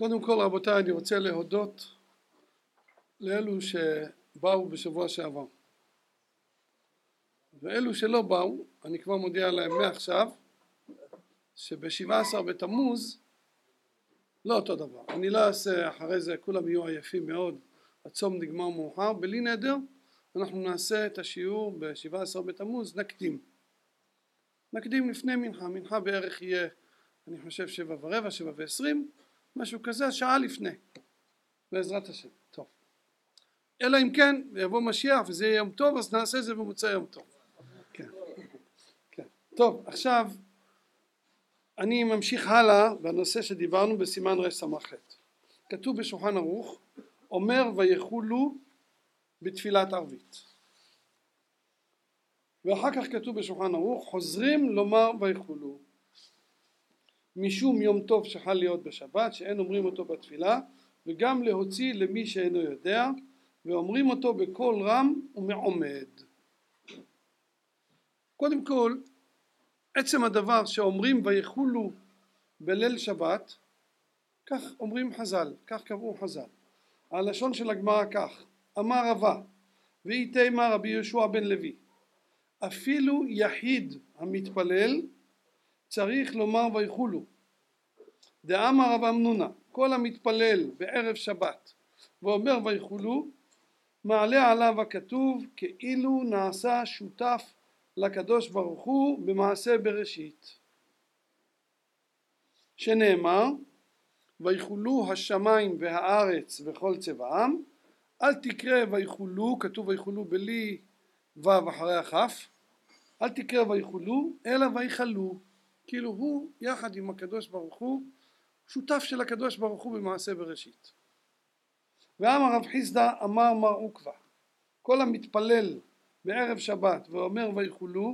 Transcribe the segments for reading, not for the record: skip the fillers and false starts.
קודם כל רבותיי, אני רוצה להודות לאלו שבאו בשבוע שעבר, ואלו שלא באו אני כבר מודיע להם מעכשיו שב-17 בתמוז לא אותו דבר. אני לא אעשה אחרי זה, כולם יהיו עייפים מאוד, הצום נגמר מאוחר. בלי נדר אנחנו נעשה את השיעור ב-17 בתמוז, נקדים לפני מנחה. מנחה בערך יהיה, אני חושב 7:15, 7:20, משהו כזה, שעה לפני, בעזרת השם. טוב, אלא אם כן יבוא משיח וזה יהיה יום טוב, אז נעשה זה במוצאי יום טוב. כן. כן. טוב, עכשיו אני ממשיך הלאה בנושא שדיברנו בסימן רס"ח. כתוב בשולחן ערוך, אומר ויחולו בתפילת ערבית, ואחר כך כתוב בשולחן ערוך חוזרים לומר ויחולו, משום יום טוב שחל להיות בשבת שאין אומרים אותו בתפילה, וגם להוציא למי שאינו יודע, ואומרים אותו בקול רם ומעומד. קודם כל, עצם הדבר שאומרים ויחולו בליל שבת, כך אומרים חז"ל, כך קבעו חז"ל. הלשון של הגמרא כך, אמר רבא ואיתמה רבי יהושע בן לוי, אפילו יחיד המתפלל צריך לומר ויחולו. דאמר רב אמנונה, כל המתפלל בערב שבת ואומר ויחולו, מעלה עליו הכתוב כאילו נעשה שותף לקדוש ברוך הוא במעשה בראשית, שנאמר ויחולו השמיים והארץ וכל צבעם. אל תקרא ויחולו, כתוב ויחולו בלי וו אחרי הכף, אל תקרא ויחולו אלא ויחלו, כאילו הוא יחד עם הקדוש ברוך הוא שותף של הקדוש ברוך הוא במעשה בראשית. ואמר רב חיסדא אמר מר עוקבא, כל המתפלל בערב שבת ואומר ויחולו,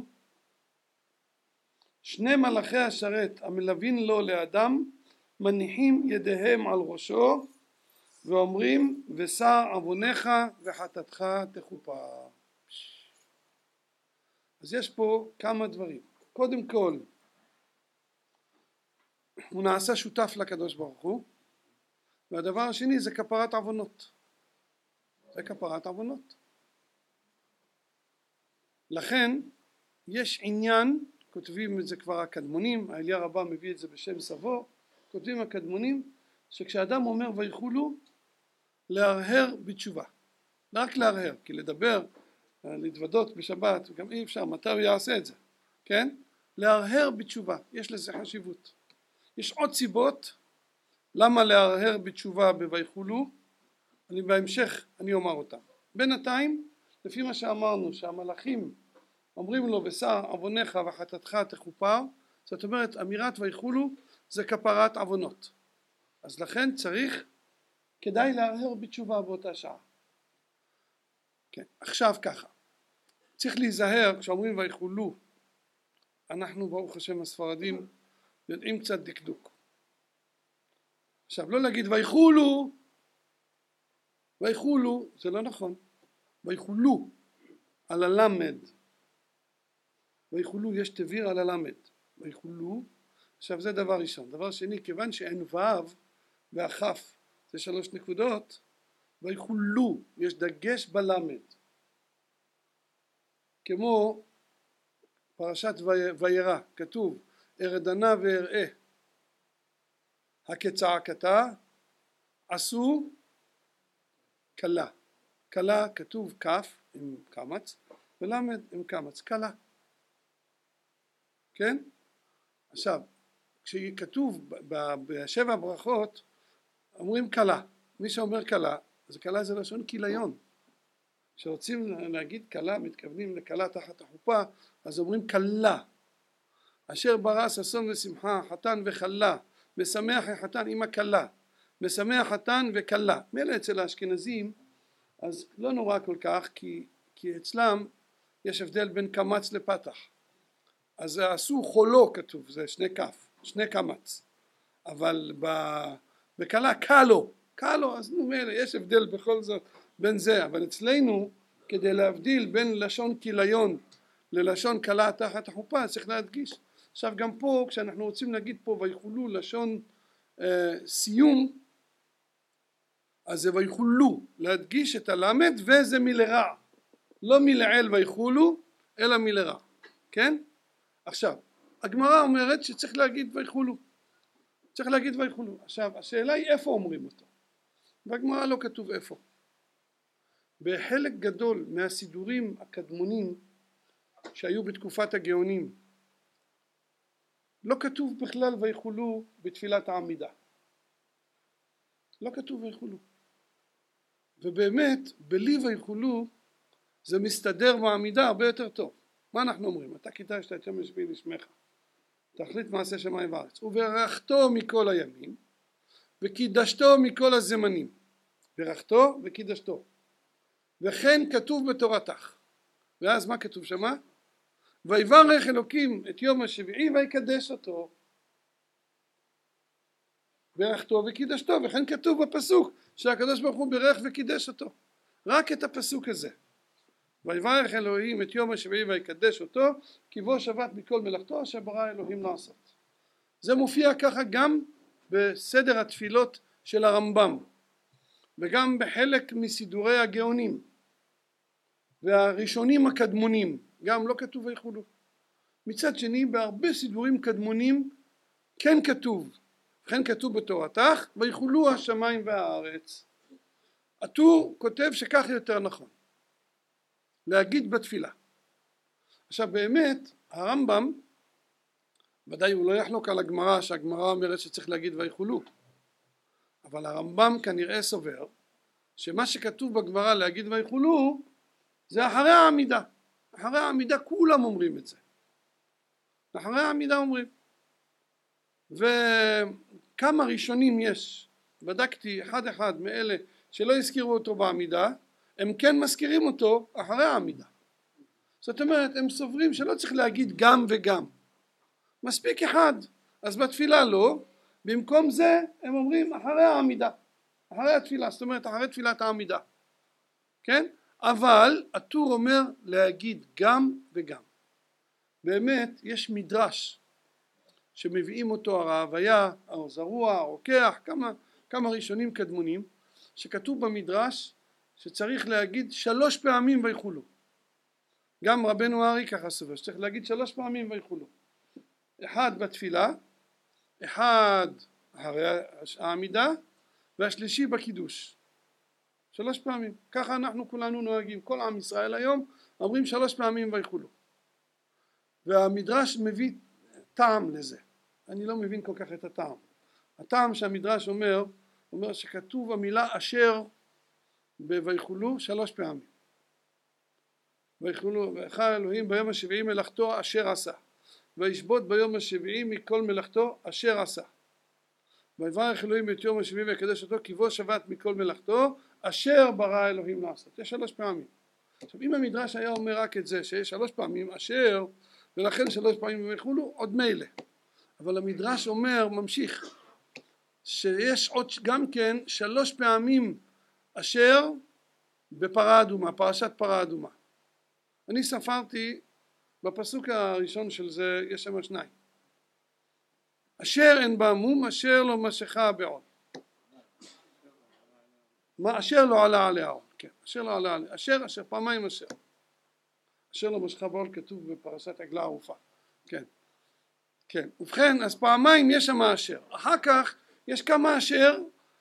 שני מלאכי השרת המלווין לו לאדם מניחים ידיהם על ראשו ואומרים ושא עוונך וחטאתך תכופר. אז יש פה כמה דברים. קודם כל, הוא נעשה שותף לקדוש ברוך הוא, והדבר השני זה כפרת עוונות. זה כפרת עוונות. לכן יש עניין, כותבים את זה כבר הקדמונים, האליה רבה מביא את זה בשם סבו, כותבים הקדמונים שכשאדם אומר ויחולו, להרהר בתשובה. לא רק להרהר, כי לדבר, להתוודות בשבת, גם אי אפשר, מתי הוא יעשה את זה, כן? להרהר בתשובה, יש לזה חשיבות. יש עוד סיבות למה להרהר בתשובה בויחולו, בהמשך אני אומר אותם. בינתיים, לפי מה שאמרנו, שהמלאכים אומרים לו ושא עוונך וחטאתך תכופר, זאת אומרת אמירת ויחולו זה כפרת עוונות, אז לכן כדאי להרהר בתשובה באותה שעה. כן, עכשיו ככה, צריך להיזהר כשאומרים ויחולו, אנחנו ברוך השם הספרדים יודעים קצת דקדוק. עכשיו לא להגיד ויחולו, ויחולו זה לא נכון, ויחולו על הלמד, ויחולו יש תביר על הלמד, ויחולו. עכשיו זה דבר ראשון. דבר שני, כיוון שאין וו והכף זה 3 נקודות, ויחולו יש דגש בלמד, כמו פרשת וירא, כתוב ארדנה ואראה הכצעקתה עשו קלה. קלה כתוב כף עם קמץ ולמד עם קמץ, קלה. כן? עכשיו כשכתוב בשבע ברכות אומרים קלה, מי שאומר קלה, אז קלה זה לשון כיליון. כשרוצים להגיד קלה מתכוונים לקלה תחת החופה, אז אומרים קלה. אשר ברא ששון ושמחה חתן וחלה, משמח החתן עם הקלה, משמח חתן וקלה. מילא אצל האשכנזים אז לא נורא כל כך, כי אצלם יש הבדל בין קמץ לפתח. אז עשו חולו כתוב, זה 2 כף, 2 קמץ, אבל בקלה קלו, אז מילא יש הבדל בכל זאת בין זה, אבל אצלנו כדי להבדיל בין לשון כיליון ללשון קלה תחת החופה צריך להדגיש. עכשיו גם פה כשאנחנו רוצים להגיד פה ויחולו לשון סיום, אז זה ויכולו, להדגיש את הלמד, וזה מלרע, לא מלעיל ויכולו אלא מלרע, כן? עכשיו הגמרא אומרת שצריך להגיד ויכולו, צריך להגיד ויכולו. עכשיו השאלה היא איפה אומרים אותו, בגמרא לא כתוב איפה. בחלק גדול מהסידורים הקדמונים שהיו בתקופת הגאונים לא כתוב בכלל ויכולו בתפילת העמידה, לא כתוב ויכולו, ובאמת בלי ויכולו זה מסתדר בעמידה הרבה יותר טוב. מה אנחנו אומרים? אתה קידשת את יום השביעי לשמך, תכלית מעשה שמיים וארץ, וברכתו מכל הימים וקידשתו מכל הזמנים, ברכתו וקידשתו, וכן כתוב בתורתך. ואז מה כתוב שמה? ויברך אלוקים את יום השביעי ויקדש אותו, ברכתו וקידשתו, וכן כתוב בפסוק שהקדוש ברוך הוא ברך וקידש אותו. רק את הפסוק הזה, ויברך אלוהים את יום השביעי ויקדש אותו כי בו שבת מכל מלאכתו אשר ברא אלוהים לעשות. זה מופיע ככה גם בסדר התפילות של הרמב"ם וגם בחלק מסידורי הגאונים והראשונים הקדמונים, גם לא כתוב ויכולו. מצד שני בהרבה סידורים קדמונים כן כתוב, וכן כתוב בתורתך ויכולו השמיים והארץ. הטור כותב שכך יותר נכון להגיד בתפילה. עכשיו באמת הרמב"ם ודאי הוא לא יחלוק על הגמרא, שהגמרא אומרת שצריך להגיד ויכולו, אבל הרמב"ם כנראה סובר שמה שכתוב בגמרא להגיד ויכולו זה אחרי העמידה. אחרי העמידה כולם אומרים את זה, אחרי העמידה אומרים. וכמה ראשונים יש, בדקתי אחד אחד מאלה שלא הזכירו אותו בעמידה, הם כן מזכירים אותו אחרי העמידה. זאת אומרת הם סוברים שלא צריך להגיד גם וגם, מספיק אחד. אז בתפילה לא, במקום זה הם אומרים אחרי העמידה, אחרי התפילה, זאת אומרת אחרי תפילת העמידה, כן? אבל הטור אומר להגיד גם וגם. באמת יש מדרש שמביאים אותו הרעביה, הזרוע, הרוקח, כמה ראשונים קדמונים שכתוב במדרש שצריך להגיד 3 פעמים ויכולו. גם רבנו ארי ככה סובר שצריך להגיד 3 פעמים ויכולו, אחד בתפילה, אחד אחרי העמידה, והשלישי בקידוש. 3 פעמים. ככה אנחנו כולנו נוהגים, כל עם ישראל היום אומרים 3 פעמים ויכולו. והמדרש מביא טעם לזה, אני לא מבין כל כך את הטעם. הטעם שהמדרש אומר שכתוב המילה אשר בויכולו 3 פעמים. ויכולו, ואכל אלוהים ביום השביעי מלאכתו אשר עשה, וישבות ביום השביעי מכל מלאכתו אשר עשה, ויברך אלוהים את יום השביעי ויקדש אותו כי בו שבת מכל מלאכתו אשר ברא אלוהים לעשות. יש 3 פעמים. עכשיו אם המדרש היה אומר רק את זה שיש 3 פעמים אשר ולכן 3 פעמים ויכולו, עוד מילא, אבל המדרש אומר ממשיך שיש עוד גם כן 3 פעמים אשר בפרה אדומה, פרשת פרה אדומה. אני ספרתי בפסוק הראשון של זה יש שם 2, אשר אין בה מום אשר לא משכה בעול, מה אשר לא עלה עליה עול, כן, אשר לא עלה עליה, אשר פעמיים אשר לא משכה בעול כתוב בפרשת עגלה ערופה, כן, ובכן אז פעמיים יש שם אשר. אחר כך יש כמה אשר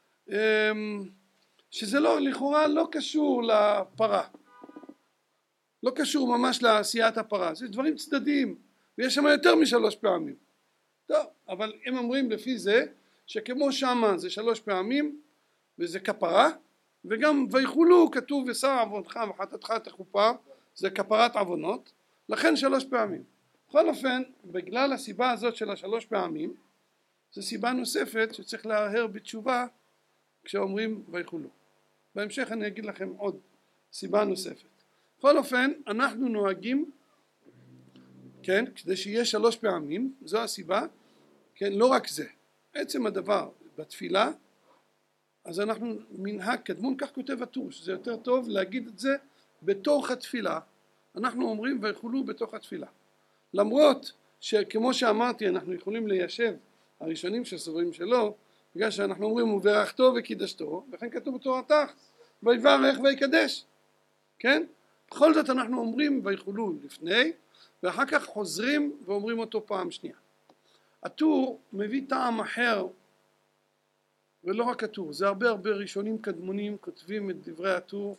שזה לא, לכאורה לא קשור לפרה, לא קשור ממש לעשיית הפרה, זה דברים צדדיים ויש שם יותר מ3 פעמים. טוב, אבל הם אומרים לפי זה שכמו שמה זה 3 פעמים וזה כפרה, וגם ויכולו כתוב ושר עוונך וחטאתך תכופר, זה כפרת עוונות, לכן 3 פעמים. בכל אופן בגלל הסיבה הזאת של 3 פעמים זו סיבה נוספת שצריך להרהר בתשובה כשאומרים ויכולו. בהמשך אני אגיד לכם עוד סיבה נוספת. בכל אופן אנחנו נוהגים, כן, כדי שיהיה 3 פעמים, זו הסיבה, כן, לא רק זה, עצם הדבר בתפילה, אז אנחנו מנהג קדמון, כך כותב הטור, שזה יותר טוב להגיד את זה בתוך התפילה, אנחנו אומרים ויכולו בתוך התפילה, למרות שכמו שאמרתי אנחנו יכולים ליישב הראשונים שסוברים שלא, בגלל שאנחנו אומרים וברכתו וקידשתו, וכן כתוב בתורתך ויברך ויקדש, כן? בכל זאת אנחנו אומרים ויחולו לפני, ואחר כך חוזרים ואומרים אותו פעם שנייה. הטור מביא טעם אחר, ולא רק הטור, זה הרבה ראשונים קדמונים כותבים את דברי הטור,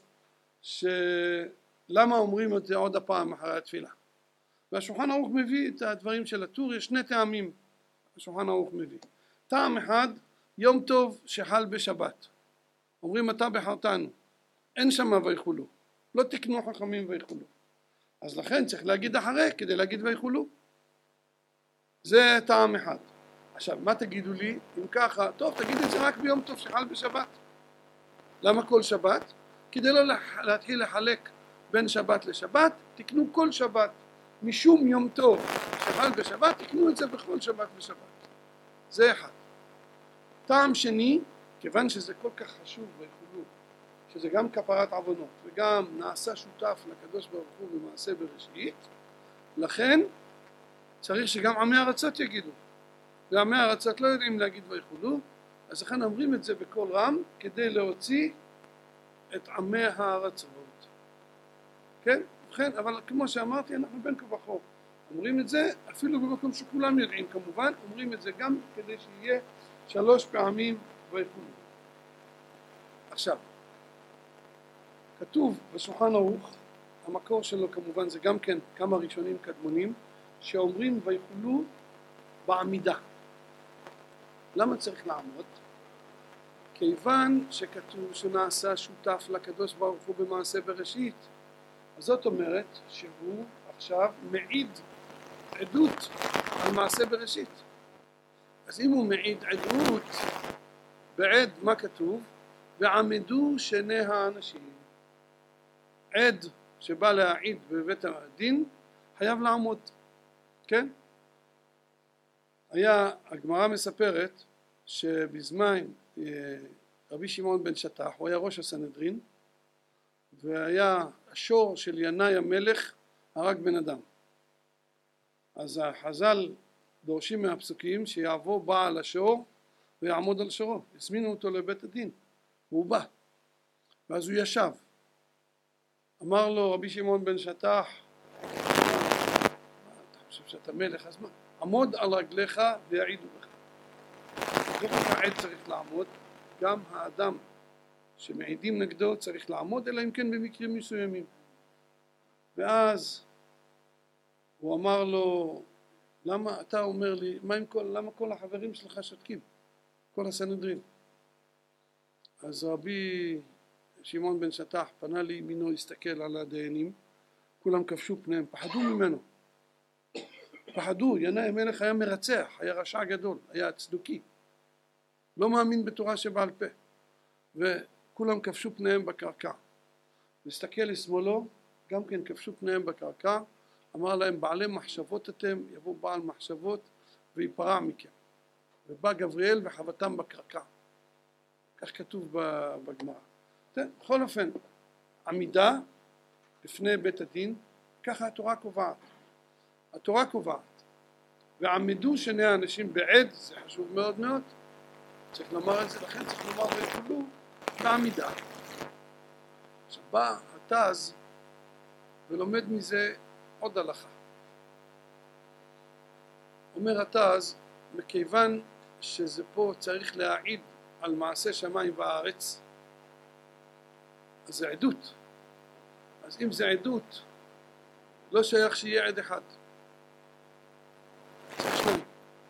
שלמה אומרים את זה עוד הפעם אחרי התפילה. והשולחן ערוך מביא את הדברים של הטור, יש שני טעמים השולחן ערוך מביא. טעם אחד, יום טוב שחל בשבת, אומרים אתה בחרתנו, אין שם ויחולו, לא תקנו חכמים ויחולו, אז לכן צריך להגיד אחרי כדי להגיד ויחולו, זה טעם אחד. עכשיו מה תגידו לי אם ככה? טוב, תגיד את זה רק ביום טוב שחל בשבת. למה כל שבת? כדי לא להתחיל לחלק בין שבת לשבת, תקנו כל שבת, משום יום טוב שחל בשבת תקנו את זה בכל שבת ושבת. זה אחד. טעם שני, כיוון שזה כל כך חשוב ויחולו, שזה גם כפרת עוונות וגם נעשה שותף לקדוש ברוך הוא במעשה בראשית, לכן צריך שגם עמי ארצות יגידו, ועמי ארצות לא יודעים להגיד ויחולו, אז לכן אומרים את זה בקול רם כדי להוציא את עמי הארצות, כן? ובכן, אבל כמו שאמרתי אנחנו בין כה וכה אומרים את זה אפילו במקום שכולם יודעים, כמובן אומרים את זה גם כדי שיהיה 3 פעמים ויחולו. עכשיו כתוב בשולחן ערוך, המקור שלו כמובן זה גם כן כמה ראשונים קדמונים שאומרים ויחולו בעמידה. למה צריך לעמוד? כיוון שכתוב שנעשה שותף לקדוש ברוך הוא במעשה בראשית, אז זאת אומרת שהוא עכשיו מעיד עדות על מעשה בראשית. אז אם הוא מעיד עדות בעד, מה כתוב? ועמדו שני האנשים. עד שבא להעיד בבית הדין חייב לעמוד, כן? הגמרא מספרת שבזמן רבי שמעון בן שטח, הוא היה ראש הסנהדרין, והיה השור של ינאי המלך הרג בן אדם. אז החז"ל דורשים מהפסוקים שיעבור בעל השור ויעמוד על שורו. הזמינו אותו לבית הדין והוא בא, ואז הוא ישב. אמר לו רבי שמעון בן שטח, אתה חושב שאתה מלך, אז מה? עמוד על רגליך ויעידו בך. זה כל העד צריך לעמוד, גם האדם שמעידים נגדו צריך לעמוד, אלא אם כן במקרים מסוימים. ואז הוא אמר לו, למה אתה אומר לי, למה כל החברים שלך שותקים? כל הסנהדרין. אז רבי שמעון בן שטח פנה לימינו, הסתכל על הדיינים, כולם כבשו פניהם, פחדו ממנו. פחדו, ינאי המלך היה מרצח, היה רשע גדול, היה צדוקי. לא מאמין בתורה שבעל פה. וכולם כבשו פניהם בקרקע. מסתכל לשמאלו, גם כן כבשו פניהם בקרקע, אמר להם בעלי מחשבות אתם, יבוא בעל מחשבות ויפרע מכם. ובא גבריאל וחבטם בקרקע. כך כתוב בגמרא. בכל אופן, עמידה לפני בית הדין, ככה התורה קובעת. התורה קובעת. ועמדו שני האנשים בעד, זה חשוב מאוד מאוד. צריך לומר את זה, לכן צריך לומר ויחולו בעמידה. עכשיו בא התז ולומד מזה עוד הלכה. אומר התז, מכיוון שזה פה צריך להעיד על מעשה שמיים בארץ, אז זה עדות. אז אם זה עדות, לא שייך שיהיה עד אחד. צריך שניים.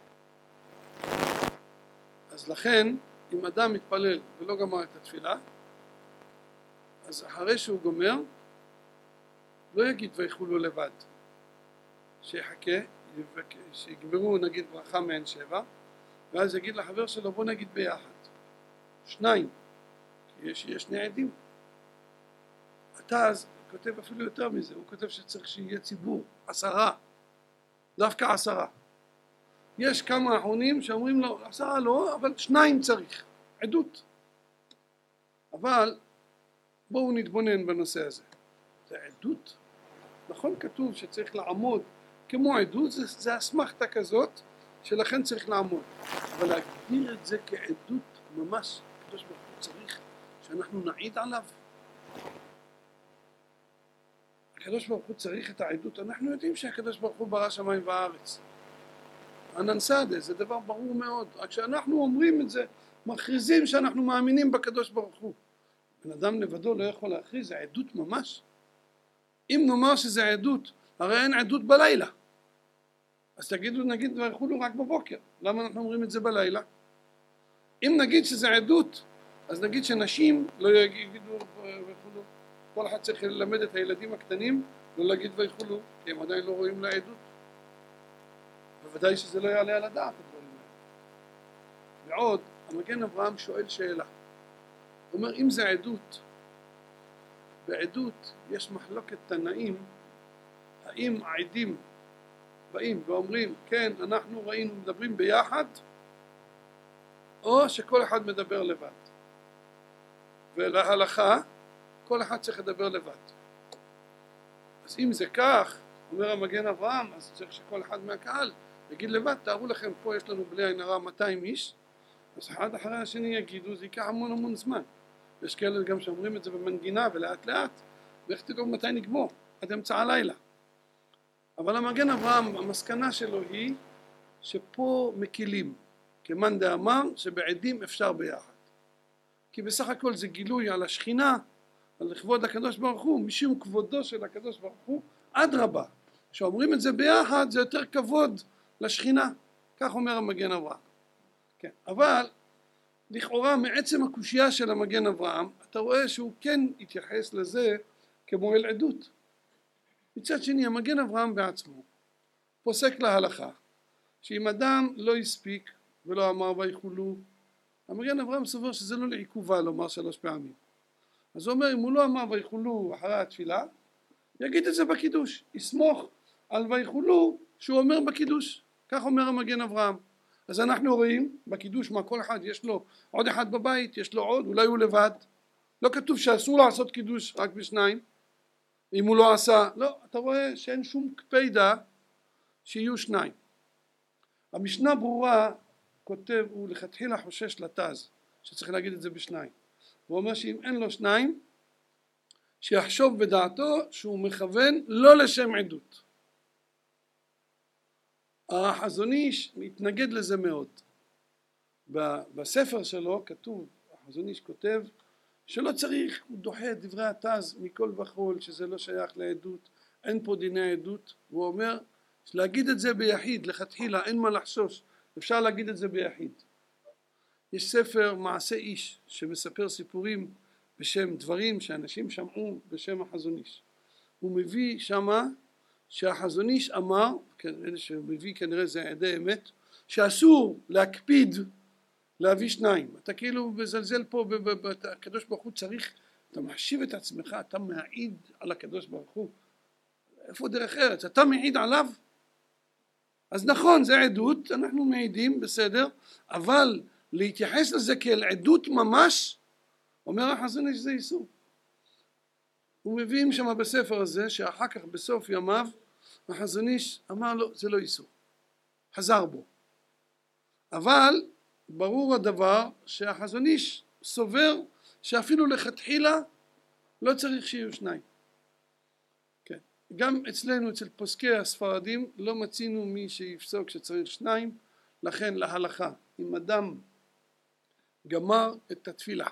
אז לכן, אם אדם מתפלל ולא גמר את התפילה, אז אחרי שהוא גומר, לא יגיד ויחולו לבד. שיחכה, שיגמרו נגיד ברכה מעין 7, ואז יגיד לחבר שלו בוא נגיד ביחד. 2, כי יש שני עדים. אתה אז כותב אפילו יותר מזה, הוא כותב שצריך שיהיה ציבור, 10, דווקא 10. יש כמה אחרונים שאומרים לו 10 לא, אבל 2 צריך, עדות. אבל בואו נתבונן בנושא הזה. זה עדות? נכון כתוב שצריך לעמוד כמו עדות, זה אסמכתה כזאת שלכן צריך לעמוד. אבל להגדיר את זה כעדות ממש, הקדוש ברוך הוא צריך שאנחנו נעיד עליו. הקדוש ברוך הוא צריך את העדות. אנחנו יודעים שהקדוש ברוך הוא ברא שמיים וארץ. ענן סעדה, זה דבר ברור מאוד. רק שאנחנו אומרים את זה, מכריזים שאנחנו מאמינים בקדוש ברוך הוא. בן אדם לבדו לא יכול להכריז, זה עדות ממש. אם נאמר שזה עדות, הרי אין עדות בלילה. אז תגידו, נגיד ויחולו רק בבוקר. למה אנחנו אומרים את זה בלילה? אם נגיד שזה עדות, אז נגיד שנשים לא יגידו ויחולו. כל אחד צריך ללמד את הילדים הקטנים לא להגיד ויחולו, כי הם עדיין לא רואים לעדות. בוודאי שזה לא יעלה על הדעת הדברים האלה. ועוד, המגן אברהם שואל שאלה. הוא אומר, אם זה עדות, בעדות יש מחלוקת תנאים, האם העדים באים ואומרים, כן, אנחנו ראינו, מדברים ביחד, או שכל אחד מדבר לבד. ולהלכה, כל אחד צריך לדבר לבד. אז אם זה כך, אומר המגן אברהם, אז צריך שכל אחד מהקהל יגיד לבד, תארו לכם, פה יש לנו בלי עין הרע 200 איש, אז אחד אחרי השני יגידו, זה ייקח המון זמן. יש כאלה גם שאומרים את זה במנגינה ולאט לאט, ואיך תדעו מתי נגמור, עד אמצע הלילה. אבל המגן אברהם, המסקנה שלו היא שפה מקילים, כמאן דאמר שבעדים אפשר ביחד. כי בסך הכל זה גילוי על השכינה, על לכבוד הקדוש ברוך הוא, משום כבודו של הקדוש ברוך הוא, אדרבה. כשאומרים את זה ביחד זה יותר כבוד לשכינה, כך אומר המגן אברהם. כן, אבל לכאורה מעצם הקושייה של המגן אברהם, אתה רואה שהוא כן התייחס לזה כמו אל עדות. מצד שני, המגן אברהם בעצמו פוסק להלכה, שאם אדם לא הספיק ולא אמר ויחולו, המגן אברהם סובר שזה לא לעיכובה לומר 3 פעמים. אז הוא אומר, אם הוא לא אמר ויחולו אחרי התפילה, יגיד את זה בקידוש, יסמוך על ויחולו שהוא אומר בקידוש. כך אומר המגן אברהם. אז אנחנו רואים בקידוש מה כל אחד יש לו עוד אחד בבית, יש לו עוד, אולי הוא לבד. לא כתוב שאסור לעשות קידוש רק בשניים. אם הוא לא עשה, לא, אתה רואה שאין שום קפידה שיהיו 2. המשנה ברורה כותב, הוא לכתחילה חושש לתז, שצריך להגיד את זה ב2. הוא אומר שאם אין לו 2, שיחשוב בדעתו שהוא מכוון לא לשם עדות. החזון איש מתנגד לזה מאוד. בספר שלו כתוב, החזון איש כותב שלא צריך, הוא דוחה את דברי התז מכל וכל, שזה לא שייך לעדות, אין פה דיני עדות. הוא אומר להגיד את זה ביחיד, לכתחילה, אין מה לחשוש, אפשר להגיד את זה ביחיד. יש ספר מעשה איש שמספר סיפורים בשם דברים שאנשים שמעו בשם החזון איש. הוא מביא שמה שהחזון איש אמר, אלה שמביא כנראה זה עדי אמת, שאסור להקפיד להביא 2. אתה כאילו מזלזל פה, הקדוש ברוך הוא צריך, אתה מחשיב את עצמך, אתה מעיד על הקדוש ברוך הוא. איפה דרך ארץ? אתה מעיד עליו? אז נכון, זה עדות, אנחנו מעידים, בסדר, אבל להתייחס לזה כאל עדות ממש, אומר החזון איש, זה איסור. הוא מביאים שם בספר הזה, שאחר כך בסוף ימיו, החזון איש אמר לו, זה לא איסור. חזר בו. אבל ברור הדבר שהחזון איש סובר שאפילו לכתחילה לא צריך שיהיו 2. כן. גם אצלנו, אצל פוסקי הספרדים, לא מצינו מי שיפסוק שצריך 2, לכן להלכה, אם אדם גמר את התפילה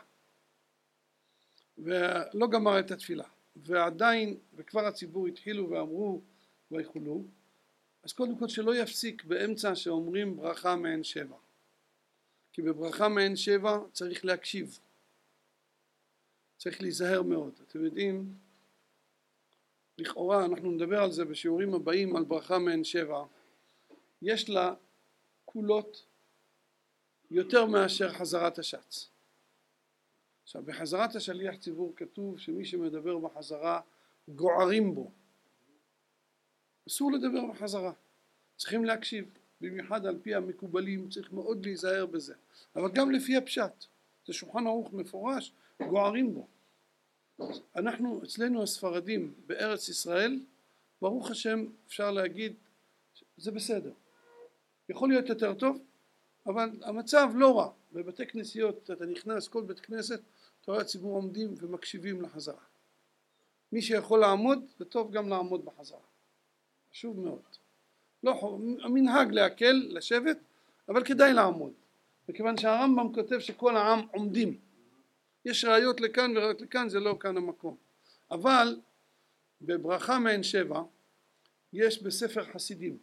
ולא גמר את התפילה ועדיין, וכבר הציבור התחילו ואמרו ויחולו, אז קודם כל שלא יפסיק באמצע שאומרים ברכה מעין 7, כי בברכה מעין 7 צריך להקשיב, צריך להיזהר מאוד. אתם יודעים, לכאורה אנחנו נדבר על זה בשיעורים הבאים על ברכה מעין 7, יש לה קולות יותר מאשר חזרת השץ. עכשיו בחזרת השליח ציבור כתוב שמי שמדבר בחזרה גוערים בו, אסור לדבר בחזרה, צריכים להקשיב, במיוחד על פי המקובלים צריך מאוד להיזהר בזה, אבל גם לפי הפשט, זה שולחן ערוך מפורש, גוערים בו. אנחנו אצלנו הספרדים בארץ ישראל, ברוך השם אפשר להגיד זה בסדר, יכול להיות יותר טוב, אבל המצב לא רע. בבתי כנסיות אתה נכנס, כל בית כנסת, אתה רואה הציבור עומדים ומקשיבים לחזרה. מי שיכול לעמוד, זה טוב גם לעמוד בחזרה. חשוב מאוד. לא, המנהג להקל, לשבת, אבל כדאי לעמוד. מכיוון שהרמב"ם כותב שכל העם עומדים. יש ראיות לכאן וראיות לכאן, זה לא כאן המקום. אבל בברכה מעין שבע, יש בספר חסידים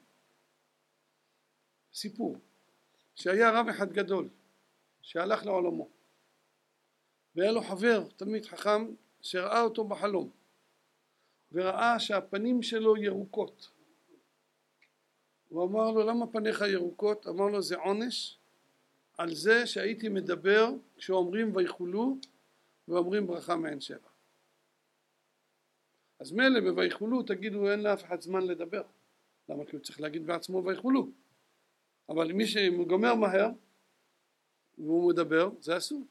סיפור שהיה רב אחד גדול שהלך לעולמו והיה לו חבר תלמיד חכם שראה אותו בחלום וראה שהפנים שלו ירוקות. הוא אמר לו, למה פניך ירוקות? אמר לו, זה עונש על זה שהייתי מדבר כשאומרים ויחולו ואומרים ברכה מעין שבע. אז מילא בויחולו תגידו אין לאף אחד זמן לדבר, למה? כי הוא צריך להגיד בעצמו ויחולו, אבל מי שגומר מהר והוא מדבר זה אסור.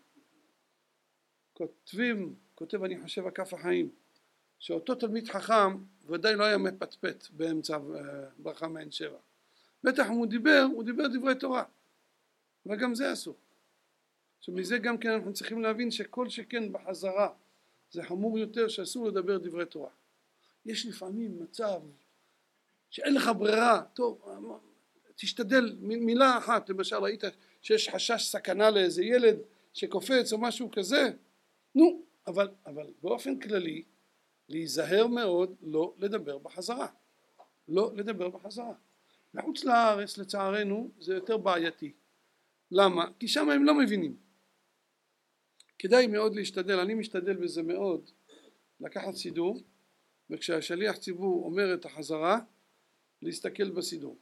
כותב אני חושב הכף החיים שאותו תלמיד חכם ודאי לא היה מפטפט באמצע ברכה מעין שבע, בטח הוא דיבר דברי תורה, אבל גם זה אסור. עכשיו מזה גם כן אנחנו צריכים להבין שכל שכן בחזרה זה חמור יותר שאסור לדבר דברי תורה. יש לפעמים מצב שאין לך ברירה, טוב, תשתדל מילה אחת, למשל ראית שיש חשש סכנה לאיזה ילד שקופץ או משהו כזה, נו, אבל באופן כללי להיזהר מאוד לא לדבר בחזרה, לא לדבר בחזרה. בחוץ לארץ לצערנו זה יותר בעייתי. למה? כי שם הם לא מבינים. כדאי מאוד להשתדל, אני משתדל בזה מאוד, לקחת סידור, וכשהשליח ציבור אומר את החזרה, להסתכל בסידור.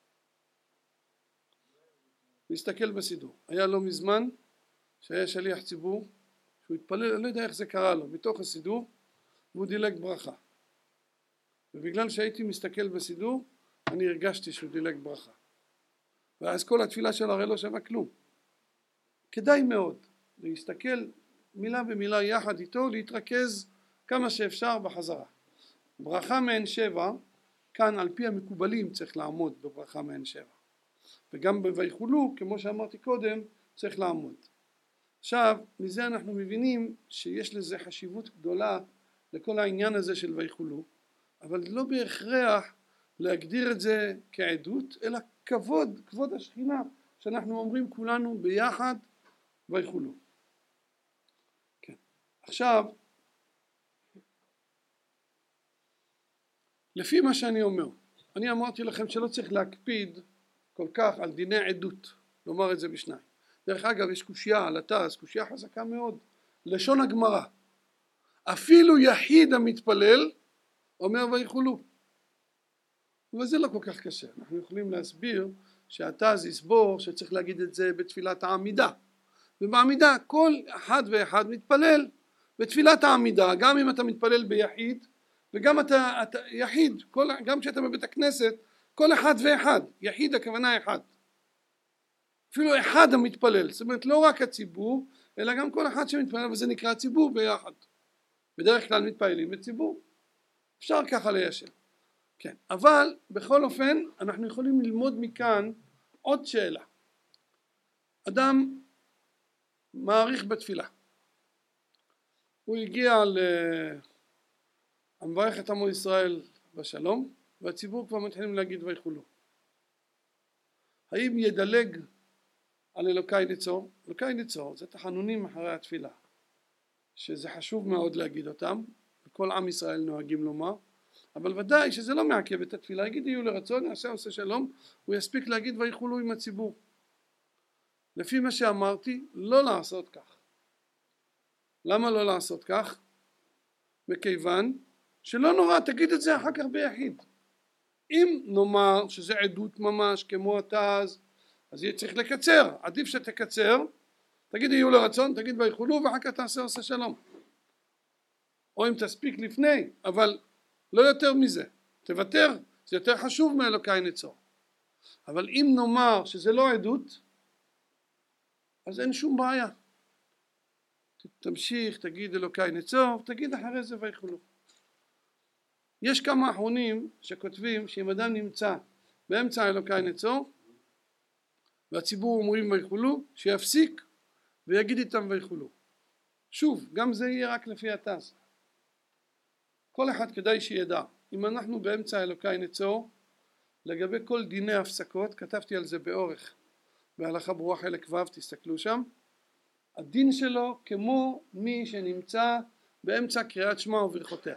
להסתכל בסידור. היה לא מזמן שהיה שליח ציבור, שהוא התפלל, אני לא יודע איך זה קרה לו, מתוך הסידור, והוא דילג ברכה. ובגלל שהייתי מסתכל בסידור, אני הרגשתי שהוא דילג ברכה. ואז כל התפילה שלו הרי לא שווה כלום. כדאי מאוד להסתכל מילה במילה יחד איתו, להתרכז כמה שאפשר בחזרה. ברכה מעין שבע, כאן על פי המקובלים צריך לעמוד בברכה מעין שבע. וגם בויחולו, כמו שאמרתי קודם, צריך לעמוד. עכשיו, מזה אנחנו מבינים שיש לזה חשיבות גדולה לכל העניין הזה של ויחולו, אבל לא בהכרח להגדיר את זה כעדות, אלא כבוד השכינה, שאנחנו אומרים כולנו ביחד ויחולו. כן. עכשיו, לפי מה שאני אומר, אני אמרתי לכם שלא צריך להקפיד כל כך על דיני עדות, לומר את זה בשניים. דרך אגב, יש קושיה על התז, קושיה חזקה מאוד, לשון הגמרא. אפילו יחיד המתפלל אומר ויחולו. אבל זה לא כל כך קשה. אנחנו יכולים להסביר שהתז יסבור שצריך להגיד את זה בתפילת העמידה. ובעמידה כל אחד ואחד מתפלל בתפילת העמידה, גם אם אתה מתפלל ביחיד, וגם אתה יחיד, גם כשאתה בבית הכנסת, כל אחד ואחד, יחיד הכוונה אחד. אפילו אחד המתפלל, זאת אומרת לא רק הציבור, אלא גם כל אחד שמתפלל, וזה נקרא ציבור ביחד. בדרך כלל מתפללים בציבור. אפשר ככה ליישר. כן, אבל בכל אופן אנחנו יכולים ללמוד מכאן עוד שאלה. אדם מעריך בתפילה. הוא הגיע המברך את עמו ישראל בשלום, והציבור כבר מתחילים להגיד ויחולו. האם ידלג על אלוקי נצור? אלוקי נצור זה תחנונים אחרי התפילה, שזה חשוב מאוד להגיד אותם, וכל עם ישראל נוהגים לומר, אבל ודאי שזה לא מעכב את התפילה. יגיד יהיו לרצון, יעשה עושה שלום, הוא יספיק להגיד ויחולו עם הציבור. לפי מה שאמרתי, לא לעשות כך. למה לא לעשות כך? מכיוון שלא נורא, תגיד את זה אחר כך ביחיד. אם נאמר שזה עדות ממש כמו התז, אז יהיה צריך לקצר, עדיף שתקצר, תגיד יהיו לרצון, תגיד ויחולו, ואחר כך תעשה עושה שלום. או אם תספיק לפני, אבל לא יותר מזה, תוותר, זה יותר חשוב מאלוקי נצור. אבל אם נאמר שזה לא עדות, אז אין שום בעיה. תמשיך, תגיד אלוקי נצור, תגיד אחרי זה ויחולו. יש כמה אחרונים שכותבים שאם אדם נמצא באמצע אלוקי נצור, והציבור אומרים ויכולו, שיפסיק ויגיד איתם ויכולו. שוב, גם זה יהיה רק לפי התז. כל אחד כדאי שידע, אם אנחנו באמצע אלוקי נצור, לגבי כל דיני הפסקות, כתבתי על זה באורך בהלכה ברורה חלק ו', תסתכלו שם, הדין שלו כמו מי שנמצא באמצע קריאת שמע וברכותיה,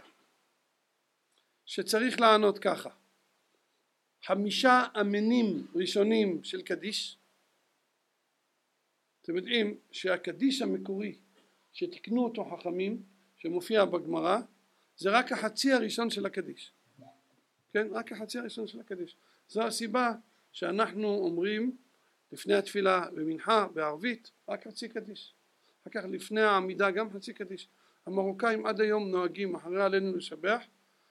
שצריך לענות ככה: 5 אמינים ראשונים של קדיש. אתם יודעים שהקדיש המקורי שתקנו אותו חכמים, שמופיע בגמרא, זה רק החצי הראשון של הקדיש. כן, רק החצי הראשון של הקדיש. זו הסיבה שאנחנו אומרים לפני התפילה במנחה בערבית רק חצי קדיש, אחר כך לפני העמידה גם חצי קדיש. המרוקאים עד היום נוהגים אחרי עלינו לשבח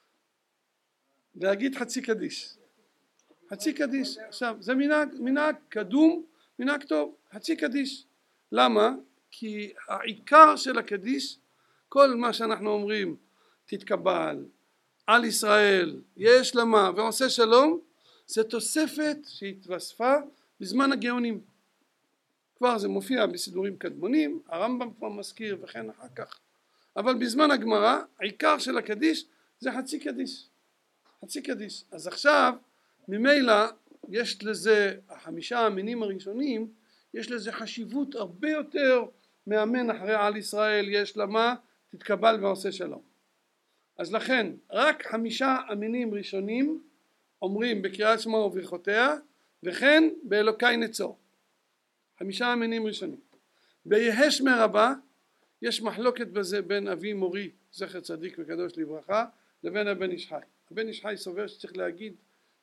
להגיד חצי קדיש, חצי קדיש. עכשיו זה מנהג קדום, מנהג טוב, חצי קדיש. למה? כי העיקר של הקדיש, כל מה שאנחנו אומרים תתקבל על ישראל יש למה ועושה שלום, זה תוספת שהתווספה בזמן הגאונים. כבר זה מופיע בסידורים קדמונים, הרמב"ם כבר מזכיר וכן אחר כך, אבל בזמן הגמרא העיקר של הקדיש זה חצי קדיש, חצי קדיש. אז עכשיו ממילא יש לזה, 5 המינים הראשונים יש לזה חשיבות הרבה יותר מאמן אחרי על ישראל יש למה תתקבל ועושה שלום. אז לכן רק 5 המינים ראשונים אומרים בקריאת שמע וברכותיה, וכן באלוקי נצור. 5 המינים ראשונים. ביהא שמיה רבה יש מחלוקת בזה בין אבי מורי זכר צדיק וקדוש לברכה לבין הבן איש חי. הבן איש חי סובר שצריך להגיד,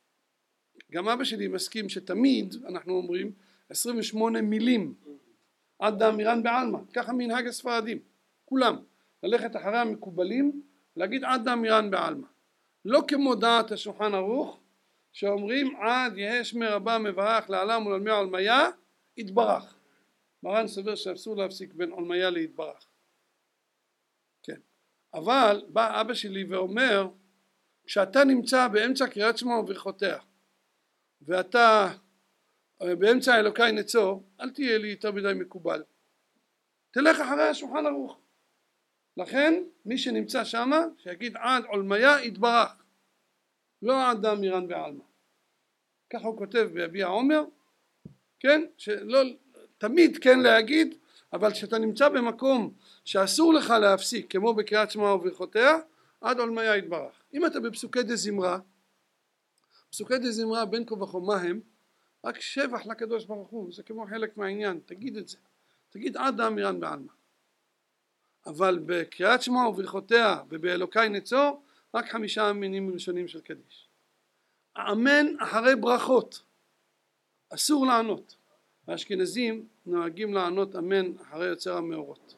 גם אבא שלי מסכים שתמיד אנחנו אומרים 28 מילים עד דאמירן בעלמא, ככה מנהג הספרדים כולם, ללכת אחרי המקובלים, להגיד עד דאמירן בעלמא, לא כמו דעת השולחן ערוך שאומרים עד יהא שמיה רבה מברך לעלם ולעולמי עולמיה יתברך. מרן סובר שאסור להפסיק בין עולמיה להתברך. כן, אבל בא אבא שלי ואומר, כשאתה נמצא באמצע קריאת שמע וברכותיה ואתה באמצע אלוקי נצור, אל תהיה לי יותר מדי מקובל, תלך אחרי השולחן ערוך. לכן מי שנמצא שמה שיגיד עד עולמיה יתברך, לא עד דאמירן בעלמא. ככה הוא כותב ביביע עומר, כן, שלא תמיד כן להגיד, אבל כשאתה נמצא במקום שאסור לך להפסיק כמו בקריאת שמע וברכותיה, עד עולמיה יתברך. אם אתה בפסוקי דזמרה, פסוקי דזמרה בין כה וכה מה הם? רק שבח לקדוש ברוך הוא, זה כמו חלק מהעניין, תגיד את זה, תגיד עד דאמירן בעלמא. אבל בקריאת שמע וברכותיה ובאלוקי נצור רק 5 המינים ראשונים של קדיש. אמן אחרי ברכות אסור לענות, האשכנזים נוהגים לענות אמן אחרי יוצר המאורות,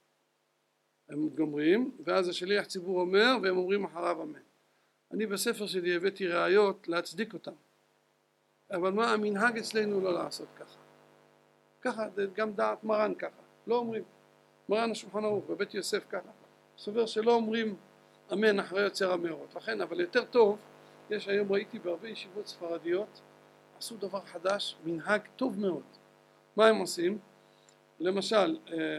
הם גומרים ואז השליח ציבור אומר והם אומרים אחריו אמן. אני בספר שלי הבאתי ראיות להצדיק אותם, אבל מה המנהג אצלנו לא לעשות ככה, ככה גם דעת מרן ככה לא אומרים. מרן השולחן ערוך בבית יוסף ככה סובר שלא אומרים אמן אחרי יוצר המאורות. לכן אבל יותר טוב, יש היום ראיתי בהרבה ישיבות ספרדיות עשו דבר חדש, מנהג טוב מאוד. מה הם עושים? למשל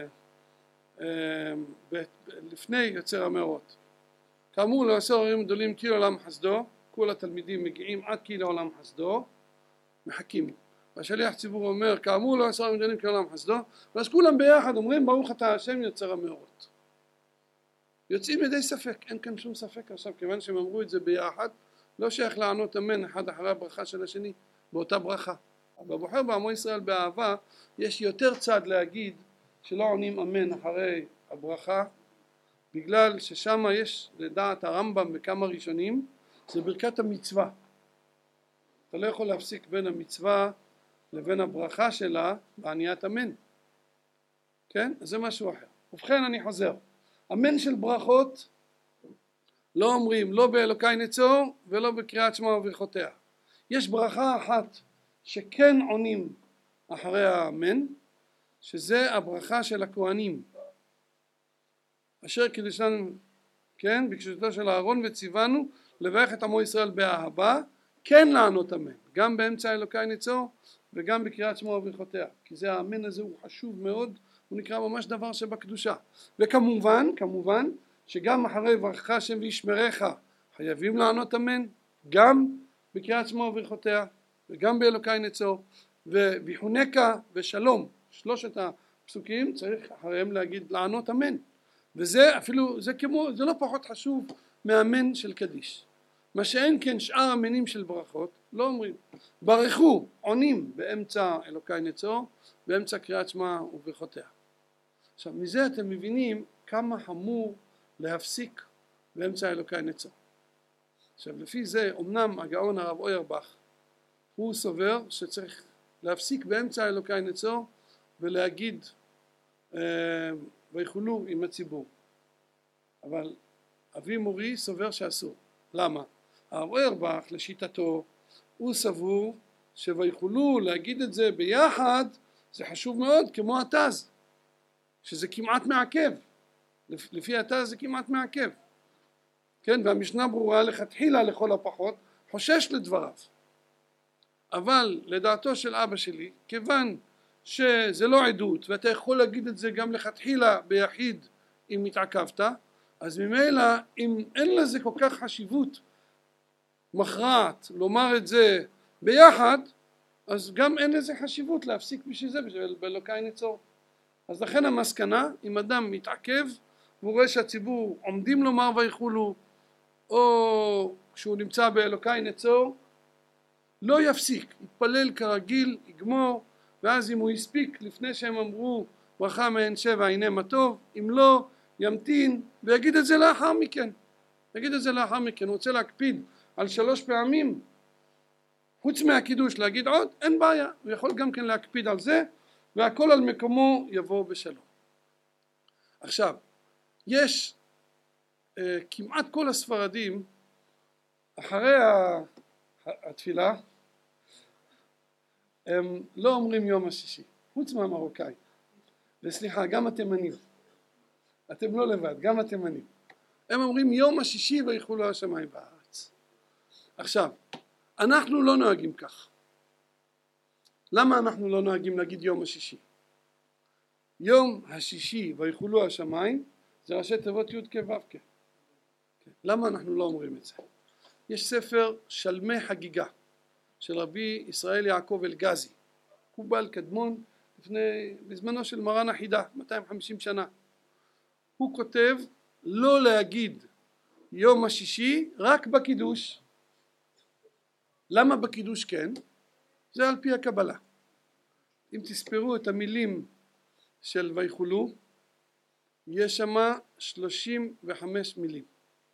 לפני יוצר המאורות, כאמור לעשר הורים גדולים כי לעולם חסדו, כל התלמידים מגיעים עד כי לעולם חסדו, מחכים, והשליח ציבור אומר כאמור לעשר הורים גדולים כי לעולם חסדו, ואז כולם ביחד אומרים ברוך אתה השם יוצר המאורות. יוצאים ידי ספק, אין כאן שום ספק עכשיו, כיוון שהם אמרו את זה ביחד, לא שייך לענות אמן אחד אחרי הברכה של השני באותה ברכה. אבל בוחר בעמו ישראל באהבה יש יותר צד להגיד שלא עונים אמן אחרי הברכה, בגלל ששם יש לדעת הרמב"ם בכמה ראשונים זה ברכת המצווה, אתה לא יכול להפסיק בין המצווה לבין הברכה שלה בעניית אמן, כן? אז זה משהו אחר. ובכן אני חוזר, אמן של ברכות לא אומרים לא באלוקי נצור ולא בקריאת שמע וברכותיה. יש ברכה אחת שכן עונים אחרי האמן, שזה הברכה של הכהנים אשר קידשנו, כן, בקדושתו של אהרון וציוונו לברך את עמו ישראל באהבה, כן לענות אמן גם באמצע אלוקי נצור וגם בקריאת שמע וברכותיה, כי זה האמן הזה הוא חשוב מאוד, הוא נקרא ממש דבר שבקדושה. וכמובן שגם אחרי ברכך השם וישמרך חייבים לענות אמן, גם בקריאת שמע וברכותיה וגם באלוקי נצור, ויחונקה ושלום, שלושת הפסוקים צריך אחריהם להגיד לענות אמן, וזה אפילו זה לא פחות חשוב מאמן של קדיש. מה שאין כן שאר המנים של ברכות לא אומרים, ברכו עונים באמצע אלוקי נצור, באמצע קריאת שמע וברכותיה. עכשיו מזה אתם מבינים כמה חמור להפסיק באמצע אלוקי נצור. עכשיו לפי זה אמנם הגאון הרב אוירבך הוא סובר שצריך להפסיק באמצע אלוקי נצור ולהגיד ויחולו עם הציבור, אבל אבי מורי סובר שאסור. למה? הרב אוירבך לשיטתו הוא סבור שויחולו להגיד את זה ביחד זה חשוב מאוד, כמו התז שזה כמעט מעכב, לפי התז זה כמעט מעכב, כן, והמשנה ברורה לכתחילה לכל הפחות חושש לדבריו, אבל לדעתו של אבא שלי כיוון שזה לא עדות ואתה יכול להגיד את זה גם לכתחילה ביחיד אם התעכבת, אז ממילא אם אין לזה כל כך חשיבות מכרעת לומר את זה ביחד, אז גם אין לזה חשיבות להפסיק בשביל זה באלוקי נצור. אז לכן המסקנה, אם אדם מתעכב והוא רואה שהציבור עומדים לומר ויחולו או כשהוא נמצא באלוקי נצור, לא יפסיק, יתפלל כרגיל, יגמור, ואז אם הוא יספיק לפני שהם אמרו ברכה מעין שבע הנה מה טוב, אם לא ימתין ויגיד את זה לאחר מכן. הוא רוצה להקפיד על 3 פעמים חוץ מהקידוש להגיד עוד, אין בעיה, הוא יכול גם כן להקפיד על זה והכל על מקומו יבוא בשלום. עכשיו יש כמעט כל הספרדים אחרי התפילה הם לא אומרים יום השישי, חוץ מהמרוקאי, וסליחה גם התימנים, אתם לא לבד, גם התימנים, הם אומרים יום השישי ויחולו השמיים בארץ. עכשיו אנחנו לא נוהגים כך. למה אנחנו לא נוהגים להגיד יום השישי? יום השישי ויחולו השמיים זה ראשי תיבות י' כ' ו' כ'. למה אנחנו לא אומרים את זה? יש ספר שלמי חגיגה של רבי ישראל יעקב אלגזי, קובל קדמון בזמנו של מרן החידה 250 שנה. הוא כותב לא להגיד יום השישי רק בקידוש. למה בקידוש כן? זה על פי הקבלה. אם תספרו את המילים של ויחולו יש שמה 35 מילים.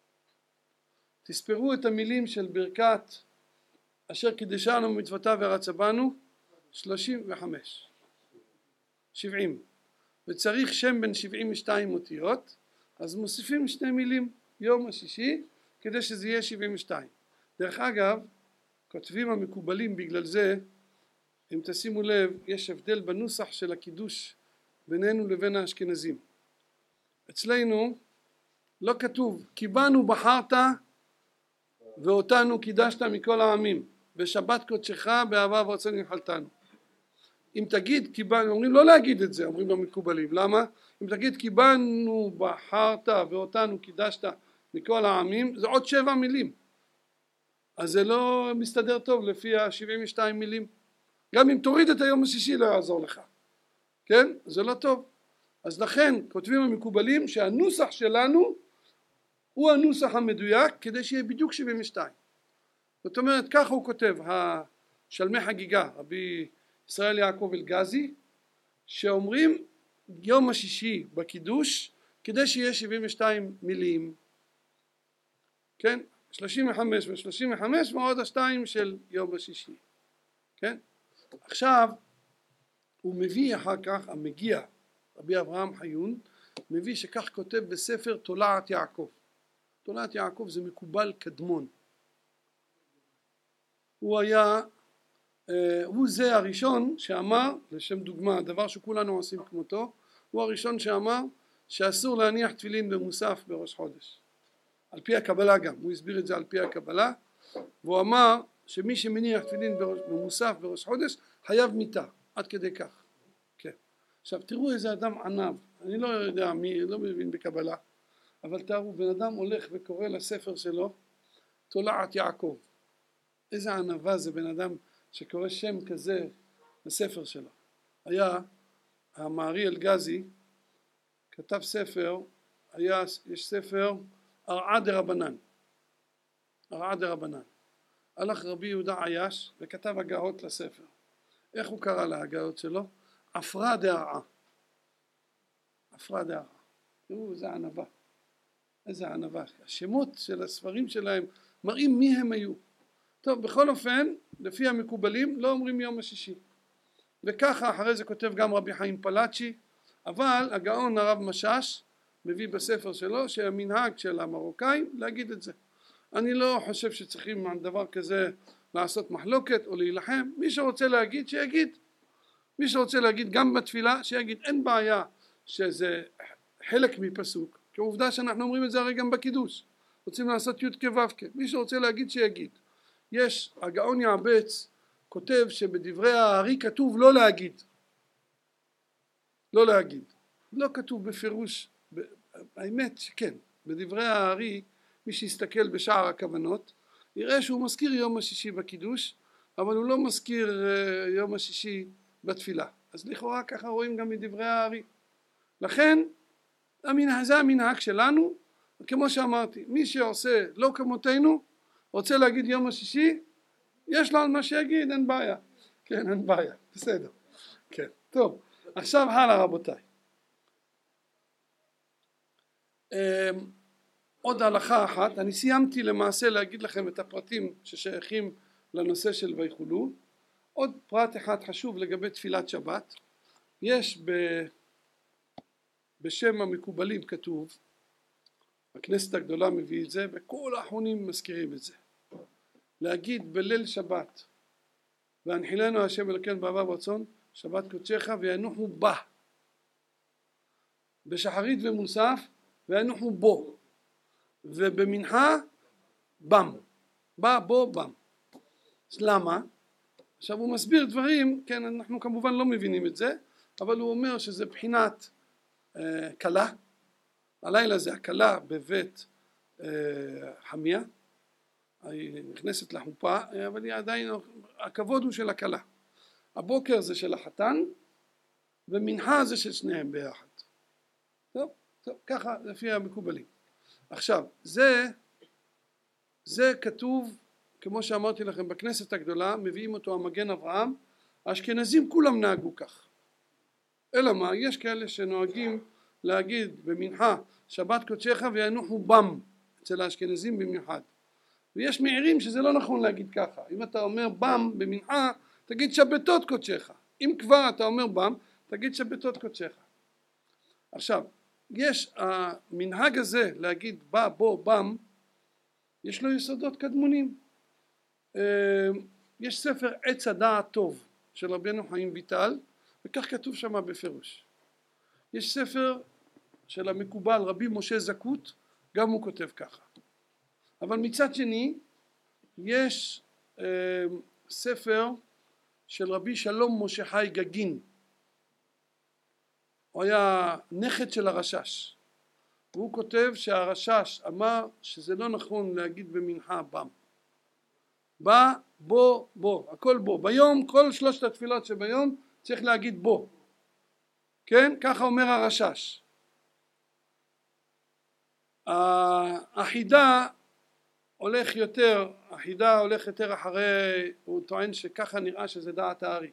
תספרו את המילים של ברכת אשר קידשנו מצוותיו ורצה בנו 35 70, וצריך שם בין 72 אותיות, אז מוסיפים 2 מילים יום השישי כדי שזה יהיה 72. דרך אגב כותבים המקובלים בגלל זה, אם תשימו לב יש הבדל בנוסח של הקידוש בינינו לבין האשכנזים. אצלנו לא כתוב כי בנו בחרת ואותנו קידשת מכל העמים בשבת קודשך באהבה ורצון נחלתנו. אם תגיד כי בנו, אומרים לא להגיד את זה, אומרים במקובלים. למה? אם תגיד כי בנו בחרת ואותנו קידשת מכל העמים זה עוד 7 מילים, אז זה לא מסתדר טוב לפי ה-72 מילים. גם אם תוריד את היום השישי לא יעזור לך, כן? זה לא טוב. אז לכן כותבים המקובלים שהנוסח שלנו הוא הנוסח המדויק כדי שיהיה בדיוק 72. זאת אומרת ככה הוא כותב השלמי חגיגה רבי ישראל יעקב אלגזי, שאומרים יום השישי בקידוש כדי שיהיה 72 מילים, כן? 35 ו35 ועוד השתיים של יום השישי, כן? עכשיו הוא מביא אחר כך המגיע רבי אברהם חיון מביא שכך כותב בספר תולעת יעקב. תולעת יעקב זה מקובל קדמון, הוא זה הראשון שאמר, לשם דוגמה דבר שכולנו עושים כמותו, הוא הראשון שאמר שאסור להניח תפילין במוסף בראש חודש, על פי הקבלה. גם הוא הסביר את זה על פי הקבלה, והוא אמר שמי שמניח תפילין במוסף בראש חודש חייב מיתה, עד כדי כך. כן. עכשיו תראו איזה אדם ענב, אני לא יודע מי, לא מבין בקבלה, אבל תראו, בן אדם הולך וקורא לספר שלו תולעת יעקב. איזה ענבה זה בן אדם שקורא שם כזה לספר שלו. היה המהרי אלגזי כתב ספר, יש ספר ארעה דרבנן. ארעה דרבנן. הלך רבי יהודה עייש וכתב הגאות לספר. איך הוא קרא להגאות שלו? עפרא דארעה. עפרא דארעה. תראו איזה ענבה. איזה ענבה. השמות של הספרים שלהם מראים מי הם היו. טוב, בכל אופן, לפי המקובלים לא אומרים יום השישי. וככה אחרי זה כותב גם רבי חיים פלאצ'י, אבל הגאון הרב משאש מביא בספר שלו שהמנהג של המרוקאים להגיד את זה. אני לא חושב שצריכים על דבר כזה לעשות מחלוקת או להילחם. מי שרוצה להגיד שיגיד. מי שרוצה להגיד גם בתפילה שיגיד. אין בעיה שזה חלק מפסוק, כעובדה שאנחנו אומרים את זה הרי גם בקידוש. רוצים לעשות י' כו' כ'. מי שרוצה להגיד שיגיד. יש, הגאון יעבץ כותב שבדברי הארי כתוב לא להגיד. לא להגיד. לא כתוב בפירוש, האמת שכן, בדברי הארי מי שיסתכל בשער הכוונות יראה שהוא מזכיר יום השישי בקידוש, אבל הוא לא מזכיר יום השישי בתפילה. אז לכאורה ככה רואים גם מדברי הארי. לכן זה המנהג שלנו, כמו שאמרתי, מי שעושה לא כמותנו, רוצה להגיד יום השישי, יש לו על מה שיגיד, אין בעיה. כן, אין בעיה, בסדר. כן, טוב, עכשיו הלאה רבותיי. עוד הלכה אחת, אני סיימתי למעשה להגיד לכם את הפרטים ששייכים לנושא של ויחולו. עוד פרט אחד חשוב לגבי תפילת שבת, יש בשם המקובלים כתוב, הכנסת הגדולה מביא את זה וכל האחרונים מזכירים את זה, להגיד בליל שבת והנחילנו השם אלוקינו באהבה ורצון שבת קודשך וינוחו בה, בשחרית ומוסף וינוחו בו, ובמנחה בם, בא בו בם. למה? עכשיו הוא מסביר דברים, כן, אנחנו כמובן לא מבינים את זה, אבל הוא אומר שזה בחינת קלה. הלילה זה הקלה בבית חמיה, היא נכנסת לחופה, אבל היא עדיין, הכבוד הוא של הקלה. הבוקר זה של החתן ומנחה זה של שניהם ביחד. טוב, ככה לפי המקובלים. עכשיו זה כתוב כמו שאמרתי לכם בכנסת הגדולה, מביאים אותו המגן אברהם, האשכנזים כולם נהגו כך. אלא מה, יש כאלה שנוהגים להגיד במנחה שבת קודשך וינוחו בם, אצל האשכנזים במיוחד. ויש מעירים שזה לא נכון להגיד ככה. אם אתה אומר בם במנחה, תגיד שבתות קודשך. אם כבר אתה אומר בם, תגיד שבתות קודשך. עכשיו, יש המנהג הזה להגיד בא בו בם, יש לו יסודות קדמונים. יש ספר עץ הדעת טוב של רבנו חיים ויטל, וכך כתוב שם בפירוש. יש ספר של המקובל רבי משה זקות, גם הוא כותב ככה. אבל מצד שני יש ספר של רבי שלום משה חי גגין, הוא היה נכד של הרשש, והוא כותב שהרשש אמר שזה לא נכון להגיד במנחה בם, בא בו בו, הכל בו, ביום כל שלושת התפילות שביום צריך להגיד בו, כן, ככה אומר הרשש. החידה הולך יותר אחרי, הוא טוען שככה נראה שזה דעת הארי.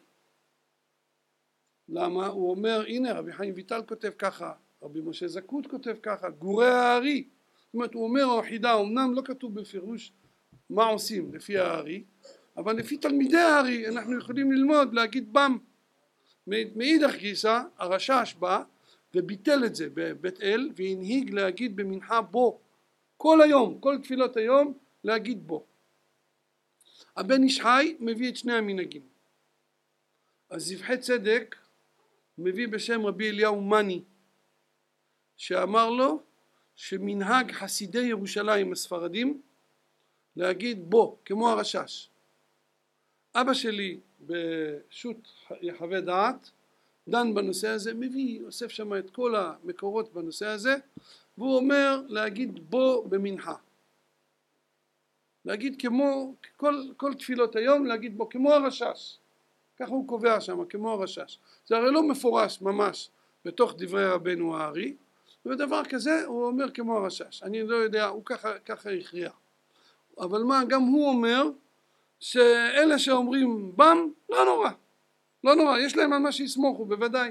למה? הוא אומר, הנה רבי חיים ויטל כותב ככה, רבי משה זקות כותב ככה, גורי הארי. זאת אומרת, הוא אומר החידה, אמנם לא כתוב בפירוש מה עושים לפי הארי, אבל לפי תלמידי הארי אנחנו יכולים ללמוד להגיד בם. מאידך גיסא הרשש בא וביטל את זה בבית אל והנהיג להגיד במנחה בו, כל היום, כל תפילות היום להגיד בו. הבן איש חי מביא את שני המנהגים. אז זבחי צדק מביא בשם רבי אליהו מני, שאמר לו שמנהג חסידי ירושלים הספרדים להגיד בו כמו הרשש. אבא שלי בשו"ת יחווה דעת דן בנושא הזה, מביא, אוסף שם את כל המקורות בנושא הזה, והוא אומר להגיד בו במנחה, להגיד כמו כל תפילות היום, להגיד בו כמו הרשש, ככה הוא קובע שם, כמו הרשש. זה הרי לא מפורש ממש בתוך דברי רבנו הארי, ובדבר כזה הוא אומר כמו הרשש. אני לא יודע, הוא ככה הכריע. אבל מה, גם הוא אומר שאלה שאומרים בם, לא נורא, לא נורא, יש להם על מה שיסמוכו, בוודאי.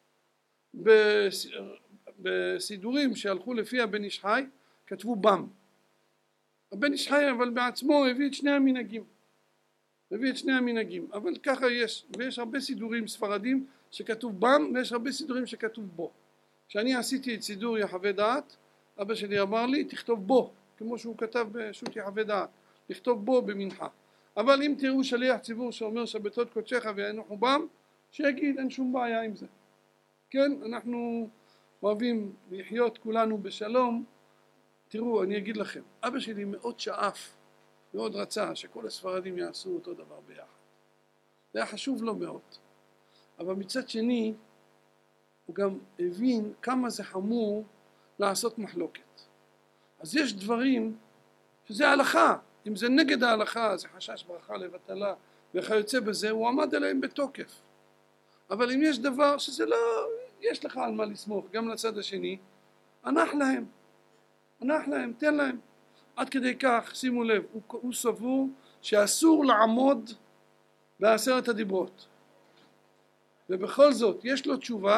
בסידורים שהלכו לפי הבן איש חי, כתבו בם. הבן איש חי אבל בעצמו הביא את שני המנהגים. הביא את שני המנהגים, אבל ככה יש, ויש הרבה סידורים ספרדים שכתוב בם, ויש הרבה סידורים שכתוב בו. כשאני עשיתי את סידור יחווה דעת, אבא שלי אמר לי, תכתוב בו, כמו שהוא כתב בשו"ת יחווה דעת, לכתוב בו במנחה. אבל אם תראו שליח ציבור שאומר שבתות קודשך וינחו בם, שיגיד, אין שום בעיה עם זה. כן, אנחנו אוהבים לחיות כולנו בשלום. תראו, אני אגיד לכם, אבא שלי מאוד שאף, מאוד רצה שכל הספרדים יעשו אותו דבר ביחד. זה היה חשוב לו מאוד. אבל מצד שני, הוא גם הבין כמה זה חמור לעשות מחלוקת. אז יש דברים שזה הלכה, אם זה נגד ההלכה, זה חשש ברכה לבטלה וכיוצא בזה, הוא עמד עליהם בתוקף. אבל אם יש דבר שזה לא, יש לך על מה לסמוך, גם לצד השני, הנח להם, תן להם. עד כדי כך, שימו לב, הוא סבור שאסור לעמוד בעשרת הדיברות. ובכל זאת, יש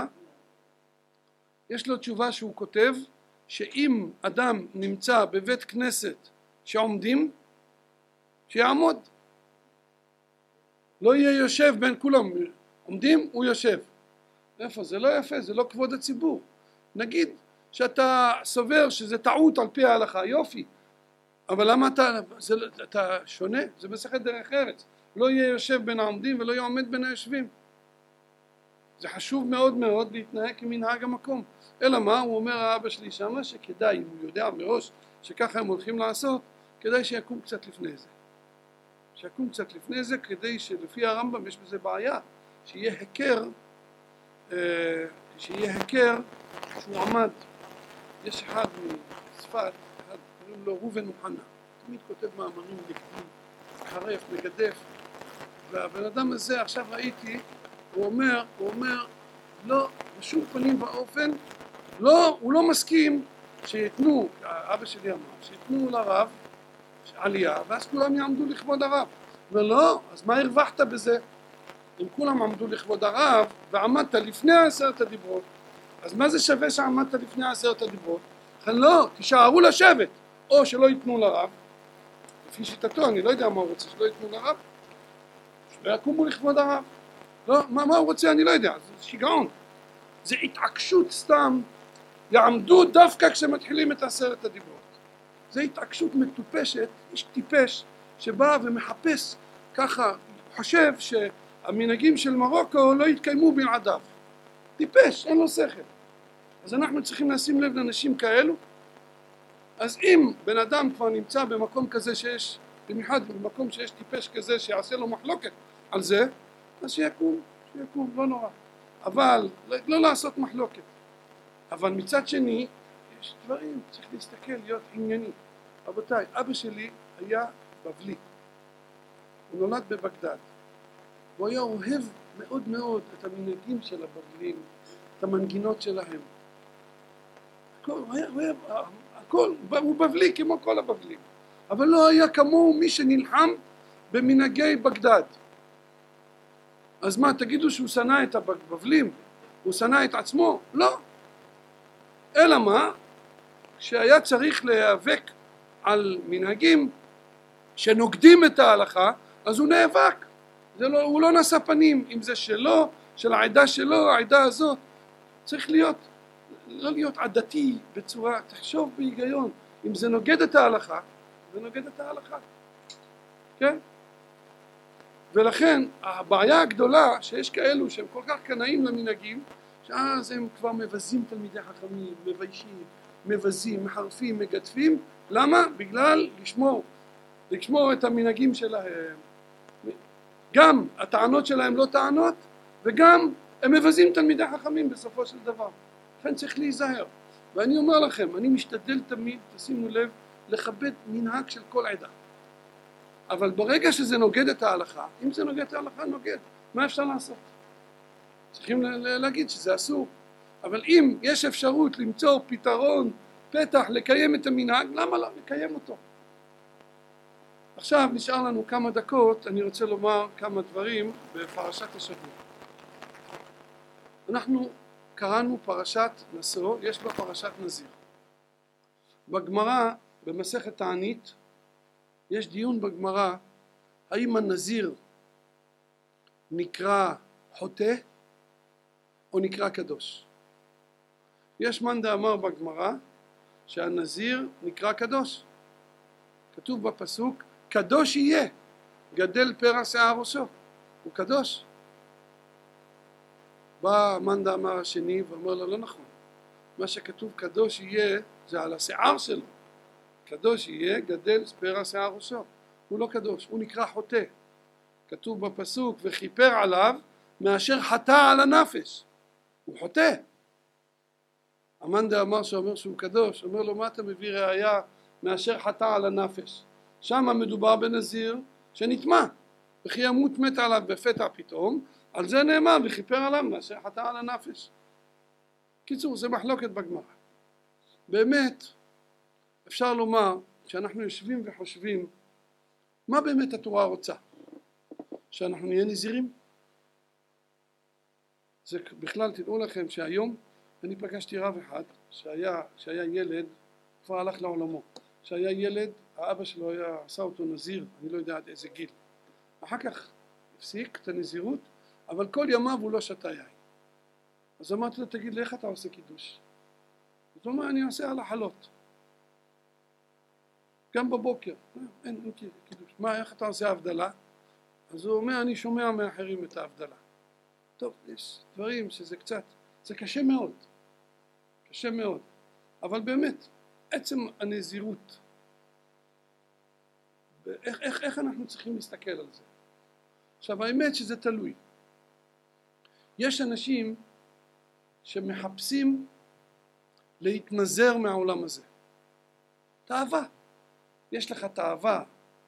לו תשובה שהוא כותב, שאם אדם נמצא בבית כנסת שעומדים, שיעמוד. לא יהיה יושב בין כולם, עומדים, הוא יושב. איפה? זה לא יפה, זה לא כבוד הציבור. נגיד שאתה סובר שזה טעות על פי ההלכה, יופי. אבל למה אתה שונה? זה מסכת דרך ארץ. לא יהיה יושב בין העומדים ולא יהיה עומד בין היושבים. זה חשוב מאוד מאוד להתנהג כמנהג המקום. אלא מה? הוא אומר האבא שלי שמה שכדאי, אם הוא יודע מראש שככה הם הולכים לעשות, כדאי שיקום קצת לפני זה. שיקום קצת לפני זה כדי שלפי הרמב"ם יש בזה בעיה, שיהיה הכר שהוא עמד. יש אחד מצפת, קוראים לו ראובן אוחנה, תמיד כותב מאמרים נגדים, חרף, מגדף, והבן אדם הזה עכשיו ראיתי, הוא אומר, לא, בשום פנים ואופן, לא, הוא לא מסכים שיתנו, אבא שלי אמר, שיתנו לרב עלייה, ואז כולם יעמדו לכבוד הרב. ולא, אז מה הרווחת בזה? אם כולם עמדו לכבוד הרב ועמדת לפני 10 הדיברות, אז מה זה שווה שעמדת לפני 10 הדיברות? לכן לא, תישארו לשבת, או שלא ייתנו לרב, לפי שיטתו, אני לא יודע מה הוא רוצה, שלא ייתנו לרב, שלא יקומו לכבוד הרב. לא, מה הוא רוצה אני לא יודע, זה שיגעון, זה התעקשות סתם, יעמדו דווקא כשמתחילים את 10 הדיברות. זה התעקשות מטופשת, איש טיפש שבא ומחפש ככה, חושב שהמנהגים של מרוקו לא יתקיימו בלעדיו. טיפש, אין לו שכל. אז אנחנו צריכים לשים לב לאנשים כאלו. אז אם בן אדם כבר נמצא במקום כזה שיש, במיוחד במקום שיש טיפש כזה שיעשה לו מחלוקת על זה, אז שיקום, לא נורא. אבל לא לעשות מחלוקת. אבל מצד שני, יש דברים, צריך להסתכל, להיות ענייני. רבותיי, אבא שלי היה בבלי. הוא נולד בבגדד. הוא היה אוהב מאוד מאוד את המנהגים של הבבלים, את המנגינות שלהם. הוא בבלי כמו כל הבבלים. אבל לא היה כמוהו מי שנלחם במנהגי בגדד. אז מה, תגידו שהוא שנא את הבבלים? הוא שנא את עצמו? לא. אלא מה? כשהיה צריך להיאבק על מנהגים שנוגדים את ההלכה, אז הוא נאבק. הוא לא נשא פנים, אם זה שלו, של העדה שלו, העדה הזאת. צריך לא להיות עדתי בצורה, תחשוב בהיגיון, אם זה נוגד את ההלכה, זה נוגד את ההלכה. כן? ולכן הבעיה הגדולה שיש כאלו שהם כל כך קנאים למנהגים, שאז הם כבר מבזים תלמידי חכמים, מביישים, מבזים, מחרפים, מגדפים. למה? בגלל לשמור את המנהגים שלהם. גם הטענות שלהם לא טענות, וגם הם מבזים תלמידי חכמים בסופו של דבר. לכן צריך להיזהר. ואני אומר לכם, אני משתדל תמיד, תשימו לב, לכבד מנהג של כל עדה. אבל ברגע שזה נוגד את ההלכה, אם זה נוגד את ההלכה, נוגד. מה אפשר לעשות? צריכים להגיד שזה אסור. אבל אם יש אפשרות למצוא פתרון, פתח, לקיים את המנהג, למה לא לקיים אותו? עכשיו נשאר לנו כמה דקות, אני רוצה לומר כמה דברים בפרשת השבוע. אנחנו קראנו פרשת נשוא, יש בה פרשת נזיר. בגמרא, במסכת תענית, יש דיון בגמרא, האם הנזיר נקרא חוטא או נקרא קדוש. יש מאן דאמר בגמרא שהנזיר נקרא קדוש. כתוב בפסוק, קדוש יהיה, גדל פרע שיער ראשו, הוא קדוש. בא מאן דאמר השני ואומר לו, לא נכון, מה שכתוב קדוש יהיה זה על השיער שלו. קדוש יהיה, גדל פרע שיער ראשו, הוא לא קדוש, הוא נקרא חוטא. כתוב בפסוק, וכיפר עליו מאשר חטא על הנפש, הוא חוטא. המאן דאמר שאומר שהוא קדוש, אומר לו, מה אתה מביא ראיה מאשר חטא על הנפש? שם מדובר בנזיר שנטמע, וכי ימות מת עליו בפתע פתאום, על זה נאמר וכיפר עליו מאשר חטא על הנפש. קיצור, זה מחלוקת בגמרא. באמת אפשר לומר שאנחנו יושבים וחושבים מה באמת התורה רוצה, שאנחנו נהיה נזירים. זה בכלל, תדעו לכם שהיום אני פגשתי רב אחד שהיה ילד, כבר הלך לעולמו, שהיה ילד, האבא שלו עשה אותו נזיר, אני לא יודע עד איזה גיל. אחר כך הפסיק את הנזירות, אבל כל ימיו הוא לא שתה יין. אז אמרתי לו, תגיד לי, איך אתה עושה קידוש? אז הוא אומר, אני עושה על החלות. גם בבוקר, אין קידוש. מה, איך אתה עושה הבדלה? אז הוא אומר, אני שומע מאחרים את ההבדלה. טוב, יש דברים שזה קצת, זה קשה מאוד. קשה מאוד. אבל באמת, עצם הנזירות, איך אנחנו צריכים להסתכל על זה? עכשיו, האמת שזה תלוי. יש אנשים שמחפשים להתנזר מהעולם הזה. תאווה. יש לך תאווה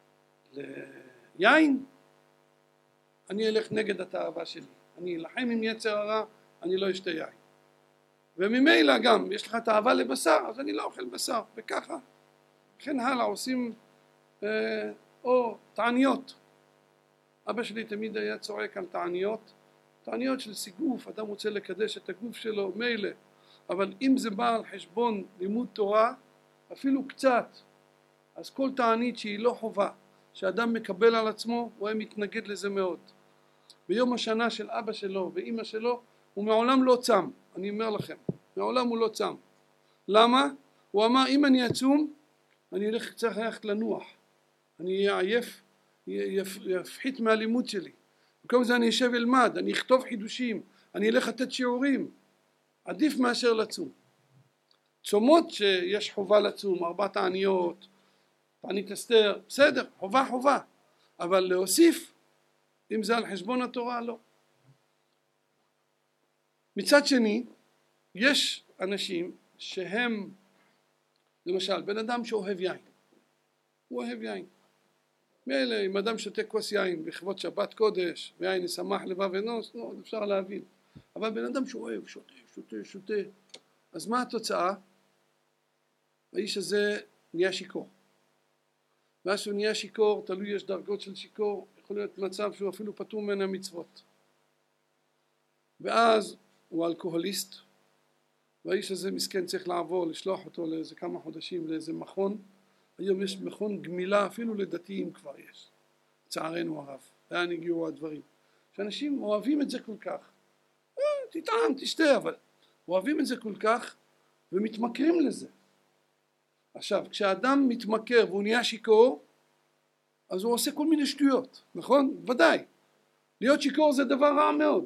ליין, אני אלך נגד התאווה שלי. אני אלחם עם יצר הרע, אני לא אשתה יין. וממילא גם, יש לך תאווה לבשר, אז אני לא אוכל בשר, וככה. וכן הלאה, עושים או תעניות. אבא שלי תמיד היה צועק על תעניות, תעניות של סיגוף, אדם רוצה לקדש את הגוף שלו, מילא. אבל אם זה בא על חשבון לימוד תורה, אפילו קצת, אז כל תענית שהיא לא חובה, שאדם מקבל על עצמו, הוא היה מתנגד לזה מאוד. ביום השנה של אבא שלו ואמא שלו, הוא מעולם לא צם, אני אומר לכם, מעולם הוא לא צם. למה? הוא אמר, אם אני אצום, אני צריך ללכת לנוח, אני אהיה עייף, יפחית מהלימוד שלי. במקום זה אני אשב אלמד, אני אכתוב חידושים, אני אלך לתת שיעורים, עדיף מאשר לצום. צומות שיש חובה לצום, 4 תעניות, תענית אסתר, בסדר, חובה, אבל להוסיף, אם זה על חשבון התורה, לא. מצד שני, יש אנשים שהם, למשל, בן אדם שאוהב יין, הוא אוהב יין. מילא, אם אדם שותה כוס יין בכבוד שבת קודש, ויין ישמח לבב אנוש, לא, אפשר להבין. אבל בן אדם שאוהב, שותה, אז מה התוצאה? האיש הזה נהיה שיקור. ואז שהוא נהיה שיקור, תלוי יש דרגות של שיקור, יכול להיות מצב שהוא אפילו פטור מן המצוות. ואז הוא אלכוהוליסט, והאיש הזה מסכן צריך לעבור, לשלוח אותו לאיזה כמה חודשים לאיזה מכון. היום יש מכון גמילה, אפילו לדתיים כבר יש, צערנו הרב, לאן הגיעו הדברים. שאנשים אוהבים את זה כל כך, תטעם, תשתה, אבל אוהבים את זה כל כך ומתמכרים לזה. עכשיו, כשאדם מתמכר והוא נהיה שיקור, אז הוא עושה כל מיני שטויות, נכון? ודאי. להיות שיקור זה דבר רע מאוד.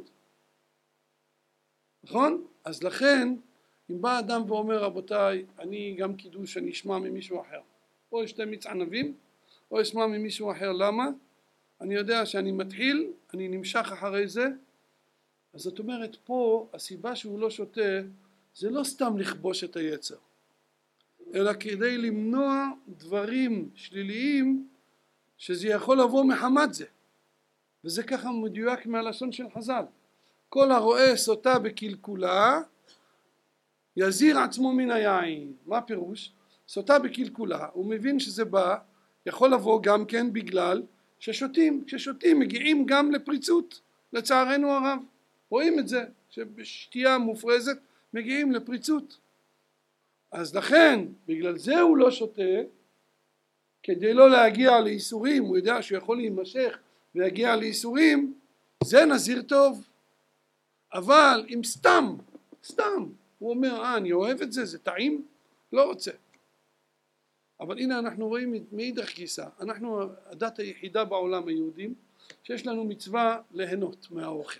נכון? אז לכן, אם בא אדם ואומר, רבותיי, אני גם קידוש, אני אשמע ממישהו אחר. או אשתה מיץ ענבים, או אשמע ממישהו אחר. למה? אני יודע שאני מתחיל, אני נמשך אחרי זה. אז זאת אומרת פה הסיבה שהוא לא שותה זה לא סתם לכבוש את היצר, אלא כדי למנוע דברים שליליים שזה יכול לבוא מחמת זה. וזה ככה מדויק מהלשון של חז"ל, כל הרואה סוטה בקלקולה יזיר עצמו מן היין. מה פירוש? סוטה בקלקולה, הוא מבין שזה בא, יכול לבוא גם כן בגלל ששותים, כששותים מגיעים גם לפריצות, לצערנו הרב רואים את זה שבשתייה מופרזת מגיעים לפריצות. אז לכן בגלל זה הוא לא שותה, כדי לא להגיע לאיסורים, הוא יודע שהוא יכול להימשך ויגיע לאיסורים, זה נזיר טוב. אבל אם סתם הוא אומר אני אוהב את זה, זה טעים, לא רוצה. אבל הנה אנחנו רואים מאידך גיסא, אנחנו הדת היחידה בעולם היהודים שיש לנו מצווה ליהנות מהאוכל.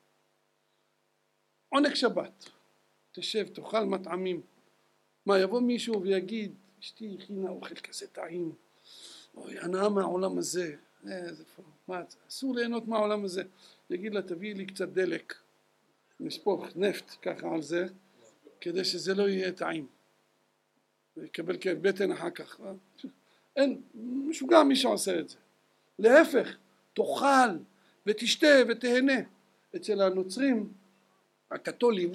עונג שבת, תשב תאכל מטעמים. מה יבוא מישהו ויגיד אשתי הכינה אוכל כזה טעים, אוי הנאה מהעולם הזה, מה, אסור ליהנות מהעולם הזה. יגיד לה תביאי לי קצת דלק, נשפוך נפט ככה על זה כדי שזה לא יהיה טעים, יקבל כאב בטן אחר כך. אין, משוגע מי שעושה את זה. להפך, תאכל ותשתה ותהנה. אצל הנוצרים הקתולים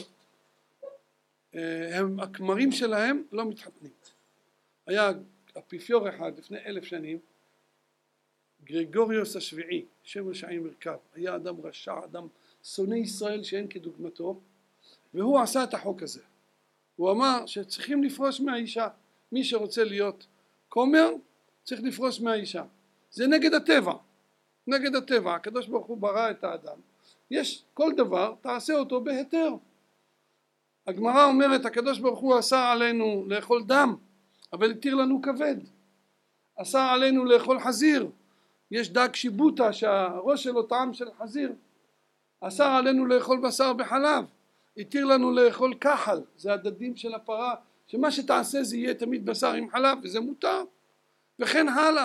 הכמרים שלהם לא מתחתנים. היה אפיפיור אחד לפני 1000 שנים, גרגוריוס השביעי, שם רשעי מרכב, היה אדם רשע, אדם שונא ישראל שאין כדוגמתו, והוא עשה את החוק הזה. הוא אמר שצריכים לפרוש מהאישה, מי שרוצה להיות כומר צריך לפרוש מהאישה. זה נגד הטבע, נגד הטבע. הקדוש ברוך הוא ברא את האדם, יש כל דבר תעשה אותו בהיתר. הגמרא אומרת הקדוש ברוך הוא אסר עלינו לאכול דם אבל התיר לנו כבד, אסר עלינו לאכול חזיר, יש דג שיבוטה שהראש שלו טעם של חזיר, אסר עלינו לאכול בשר בחלב, התיר לנו לאכול כחל, זה הדדים של הפרה, שמה שתעשה זה יהיה תמיד בשר עם חלב וזה מותר, וכן הלאה.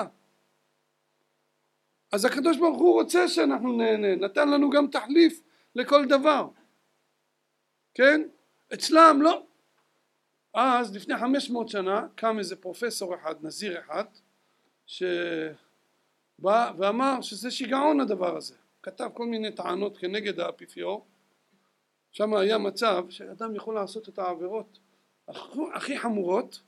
אז הקדוש ברוך הוא רוצה שאנחנו נהנה, נתן לנו גם תחליף לכל דבר, כן? אצלם לא. אז לפני 500 שנה קם איזה פרופסור אחד, נזיר אחד, שבא ואמר שזה שיגעון הדבר הזה, כתב כל מיני טענות כנגד האפיפיור. שם היה מצב שאדם יכול לעשות את העבירות הכי חמורות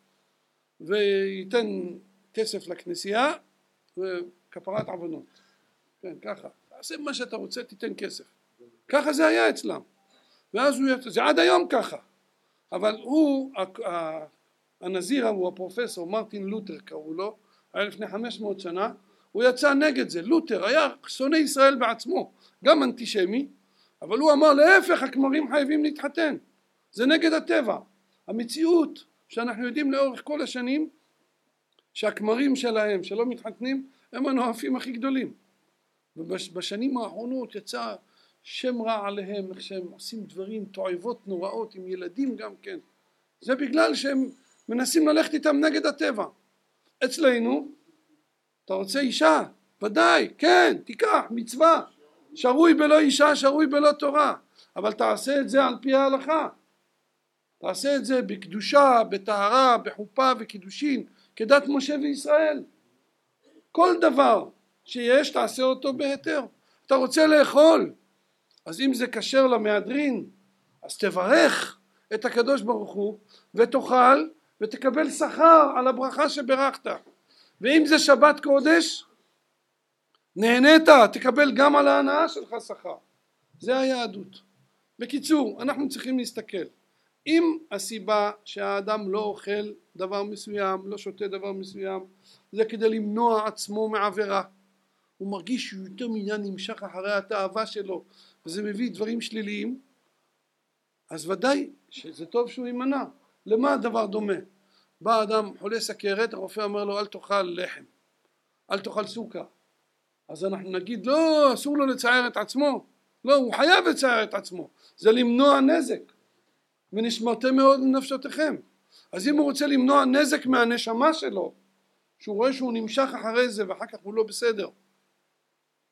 וייתן כסף לכנסייה וכפרת עוונות, כן, ככה, תעשה מה שאתה רוצה תיתן כסף, ככה זה היה אצלם. ואז הוא יצא, זה עד היום ככה. אבל הוא, הנזיר הוא הפרופסור מרטין לותר קראו לו, היה לפני 500 שנה, הוא יצא נגד זה. לותר היה שונא ישראל בעצמו, גם אנטישמי, אבל הוא אמר להפך, הכמרים חייבים להתחתן, זה נגד הטבע. המציאות שאנחנו יודעים לאורך כל השנים שהכמרים שלהם שלא מתחתנים הם הנואפים הכי גדולים, ובשנים האחרונות יצא שם רע עליהם, איך שהם עושים דברים, תועבות נוראות עם ילדים גם כן, זה בגלל שהם מנסים ללכת איתם נגד הטבע. אצלנו אתה רוצה אישה? ודאי, כן, תיקח, מצווה, שרוי בלא אישה שרוי בלא תורה, אבל תעשה את זה על פי ההלכה, תעשה את זה בקדושה, בטהרה, בחופה וקידושין, כדת משה וישראל. כל דבר שיש תעשה אותו בהיתר. אתה רוצה לאכול, אז אם זה כשר למהדרין, אז תברך את הקדוש ברוך הוא ותאכל ותקבל שכר על הברכה שברכת. ואם זה שבת קודש, נהנית, תקבל גם על ההנאה שלך שכר. זה היהדות. בקיצור, אנחנו צריכים להסתכל. אם הסיבה שהאדם לא אוכל דבר מסוים, לא שותה דבר מסוים, זה כדי למנוע עצמו מעבירה, הוא מרגיש שהוא יותר מדי נמשך אחרי התאווה שלו, וזה מביא דברים שליליים, אז ודאי שזה טוב שהוא יימנע. למה הדבר דומה? בא אדם חולה סכרת, הרופא אומר לו אל תאכל לחם, אל תאכל סוכר, אז אנחנו נגיד לא, אסור לו לצער את עצמו, לא, הוא חייב לצער את עצמו, זה למנוע נזק, ונשמרתם מאוד לנפשותיכם. אז אם הוא רוצה למנוע נזק מהנשמה שלו, שהוא רואה שהוא נמשך אחרי זה ואחר כך הוא לא בסדר,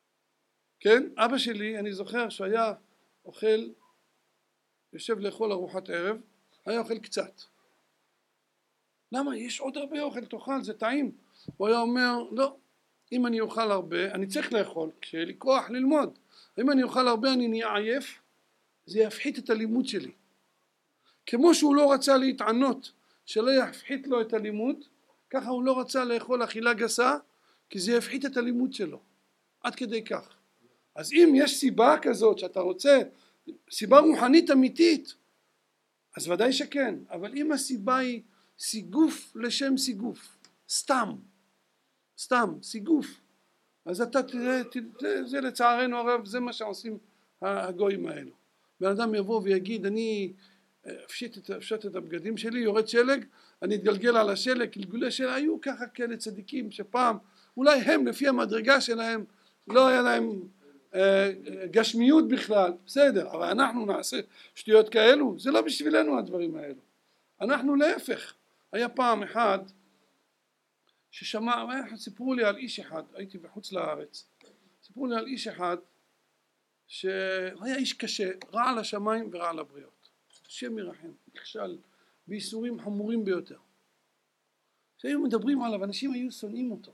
כן, אבא שלי, אני זוכר שהיה אוכל, יושב לאכול ארוחת ערב, היה אוכל קצת. למה? יש עוד הרבה אוכל, תאכל, זה טעים. הוא היה אומר, לא, אם אני אוכל הרבה, אני צריך לאכול, כשיהיה לי כוח ללמוד. אם אני אוכל הרבה אני נהיה עייף, זה יפחית את הלימוד שלי. כמו שהוא לא רצה להתענות שלא יפחית לו את הלימוד, ככה הוא לא רצה לאכול אכילה גסה, כי זה יפחית את הלימוד שלו. עד כדי כך. אז אם יש סיבה כזאת שאתה רוצה, סיבה רוחנית אמיתית, אז ודאי שכן. אבל אם הסיבה היא סיגוף לשם סיגוף, סתם, סיגוף, אז אתה תראה, זה לצערנו הרב, זה מה שעושים הגויים האלו. בן אדם יבוא ויגיד, אני אפשט את הבגדים שלי, יורד שלג, אני אתגלגל על השלג, גלגולי שלג, היו ככה כאלה צדיקים שפעם, אולי הם לפי המדרגה שלהם, לא היה להם גשמיות בכלל, בסדר, אבל אנחנו נעשה שטויות כאלו, זה לא בשבילנו הדברים האלו. אנחנו להפך. היה פעם אחד ששמע, סיפרו לי על איש אחד, הייתי בחוץ לארץ, סיפרו לי על איש אחד שהיה איש קשה, רע לשמיים ורע לבריות, השם ירחם, נכשל בייסורים חמורים ביותר. כשהיו מדברים עליו, אנשים היו שונאים אותו.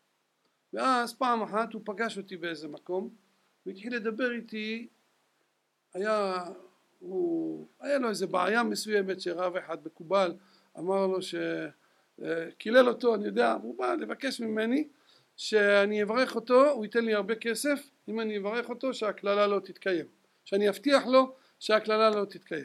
ואז פעם אחת הוא פגש אותי באיזה מקום והתחיל לדבר איתי, היה לו איזה בעיה מסוימת שרב אחד מקובל אמר לו שקילל אותו, אני יודע, הוא בא לבקש ממני שאני אברך אותו, הוא ייתן לי הרבה כסף אם אני אברך אותו שהכללה לא תתקיים, שאני אבטיח לו שהכללה לא תתקיים.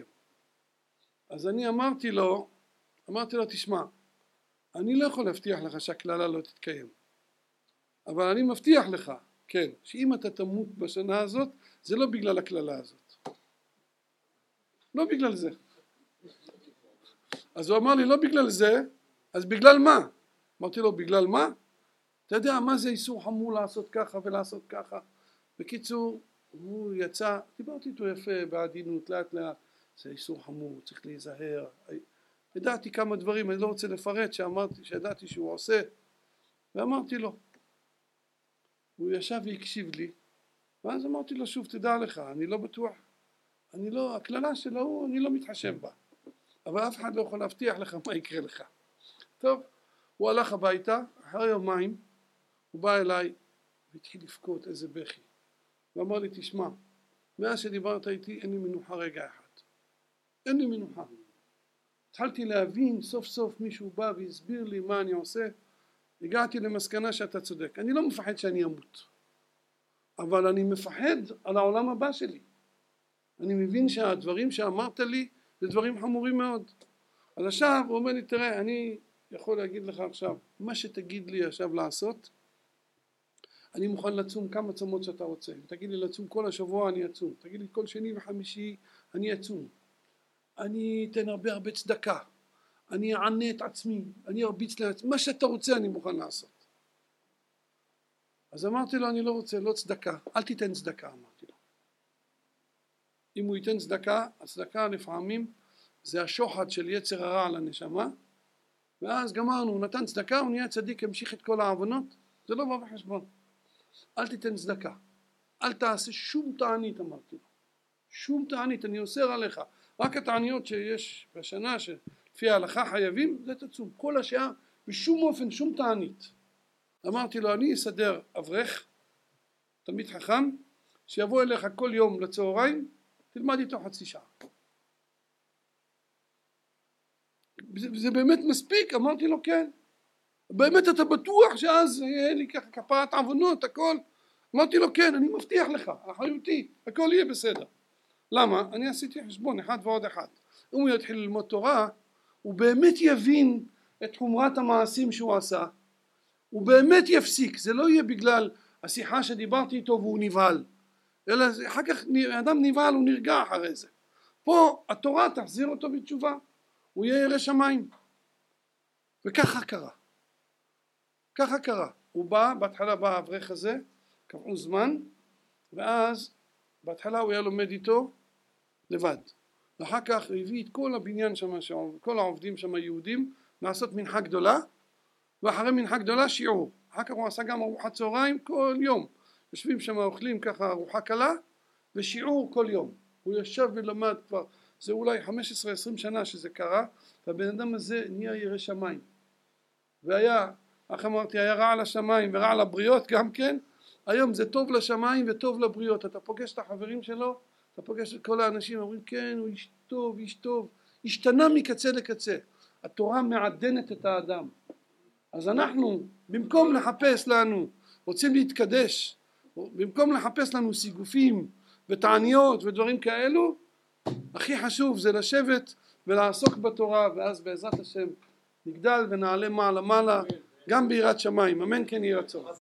אז אני אמרתי לו תשמע, אני לא יכול להבטיח לך שהכללה לא תתקיים, אבל אני מבטיח לך, כן, שאם אתה תמות בשנה הזאת, זה לא בגלל הכללה הזאת. לא בגלל זה. אז הוא אמר לי, לא בגלל זה, אז בגלל מה? אמרתי לו, בגלל מה? אתה יודע מה זה איסור חמור לעשות ככה ולעשות ככה? בקיצור, הוא יצא, דיברתי איתו יפה, בעדינות, לאט לאט, זה איסור חמור, צריך להיזהר. ידעתי כמה דברים, אני לא רוצה לפרט, שידעתי שהוא עושה, ואמרתי לו. הוא ישב והקשיב לי, ואז אמרתי לו, שוב, תדע לך, אני לא בטוח, הכללה שלו, אני לא מתחשב בה, אבל אף אחד לא יכול להבטיח לך מה יקרה לך. טוב, הוא הלך הביתה, אחרי יומיים, הוא בא אליי, והתחיל לבכות איזה בכי, ואמר לי, תשמע, מאז שדיברת איתי, אין לי מנוחה רגע אחד. אין לי מנוחה. התחלתי להבין, סוף סוף מישהו בא והסביר לי מה אני עושה, הגעתי למסקנה שאתה צודק. אני לא מפחד שאני אמות, אבל אני מפחד על העולם הבא שלי. אני מבין שהדברים שאמרת לי זה דברים חמורים מאוד. אז עכשיו הוא אומר לי, תראה, אני יכול להגיד לך עכשיו, מה שתגיד לי עכשיו לעשות, אני מוכן לצום כמה צומות שאתה רוצה. תגיד לי לצום כל השבוע, אני אצום. תגיד לי כל שני וחמישי, אני אצום. אני אתן הרבה צדקה. אני אענה את עצמי, אני ארביץ לעצמי, מה שאתה רוצה אני מוכן לעשות. אז אמרתי לו, אני לא רוצה, לא צדקה, אל תיתן צדקה, אמרתי לו. אם הוא ייתן צדקה, הצדקה לפעמים זה השוחד של יצר הרע על הנשמה, ואז גמרנו, הוא נתן צדקה, הוא נהיה צדיק, המשיך את כל העוונות, זה לא בא בחשבון. אל תיתן צדקה, אל תעשה שום תענית, אמרתי לו. שום תענית, אני אוסר עליך, רק התעניות שיש בשנה לפי ההלכה חייבים, זה תצום. כל השאר, בשום אופן, שום תענית. אמרתי לו, אני אסדר אברך, תלמיד חכם, שיבוא אליך כל יום לצהריים, תלמד איתו חצי שעה. זה באמת מספיק? אמרתי לו, כן. באמת אתה בטוח שאז יהיה לי ככה כפרת עוונות, הכל? אמרתי לו, כן, אני מבטיח לך, אחריותי, הכל יהיה בסדר. למה? אני עשיתי חשבון, 1 ועוד 1. אם הוא יתחיל ללמוד תורה, הוא באמת יבין את חומרת המעשים שהוא עשה, הוא באמת יפסיק, זה לא יהיה בגלל השיחה שדיברתי איתו והוא נבהל, אלא אחר כך אדם נבהל, הוא נרגע אחרי זה. פה התורה תחזיר אותו בתשובה, הוא יהיה ירא שמיים. וככה קרה. ככה קרה. הוא בא, בהתחלה בא האברך הזה, קבעו זמן, ואז בהתחלה הוא היה לומד איתו לבד. ואחר כך הוא הביא את כל הבניין שם, כל העובדים שם יהודים, לעשות מנחה גדולה, ואחרי מנחה גדולה שיעור. אחר כך הוא עשה גם ארוחת צהריים כל יום. יושבים שם אוכלים ככה ארוחה קלה ושיעור כל יום. הוא יושב ולמד כבר, זה אולי 15-20 שנה שזה קרה, והבן אדם הזה נהיה ירא שמיים. והיה, איך אמרתי, היה רע לשמיים ורע לבריות גם כן. היום זה טוב לשמיים וטוב לבריות. אתה פוגש את החברים שלו, אתה פוגש את כל האנשים, אומרים כן, הוא איש טוב, איש טוב. השתנה מקצה לקצה. התורה מעדנת את האדם. אז אנחנו, במקום לחפש לנו, רוצים להתקדש, במקום לחפש לנו סיגופים ותעניות ודברים כאלו, הכי חשוב זה לשבת ולעסוק בתורה, ואז בעזרת השם נגדל ונעלה מעלה מעלה גם ביראת שמיים. אמן כן יהי רצון.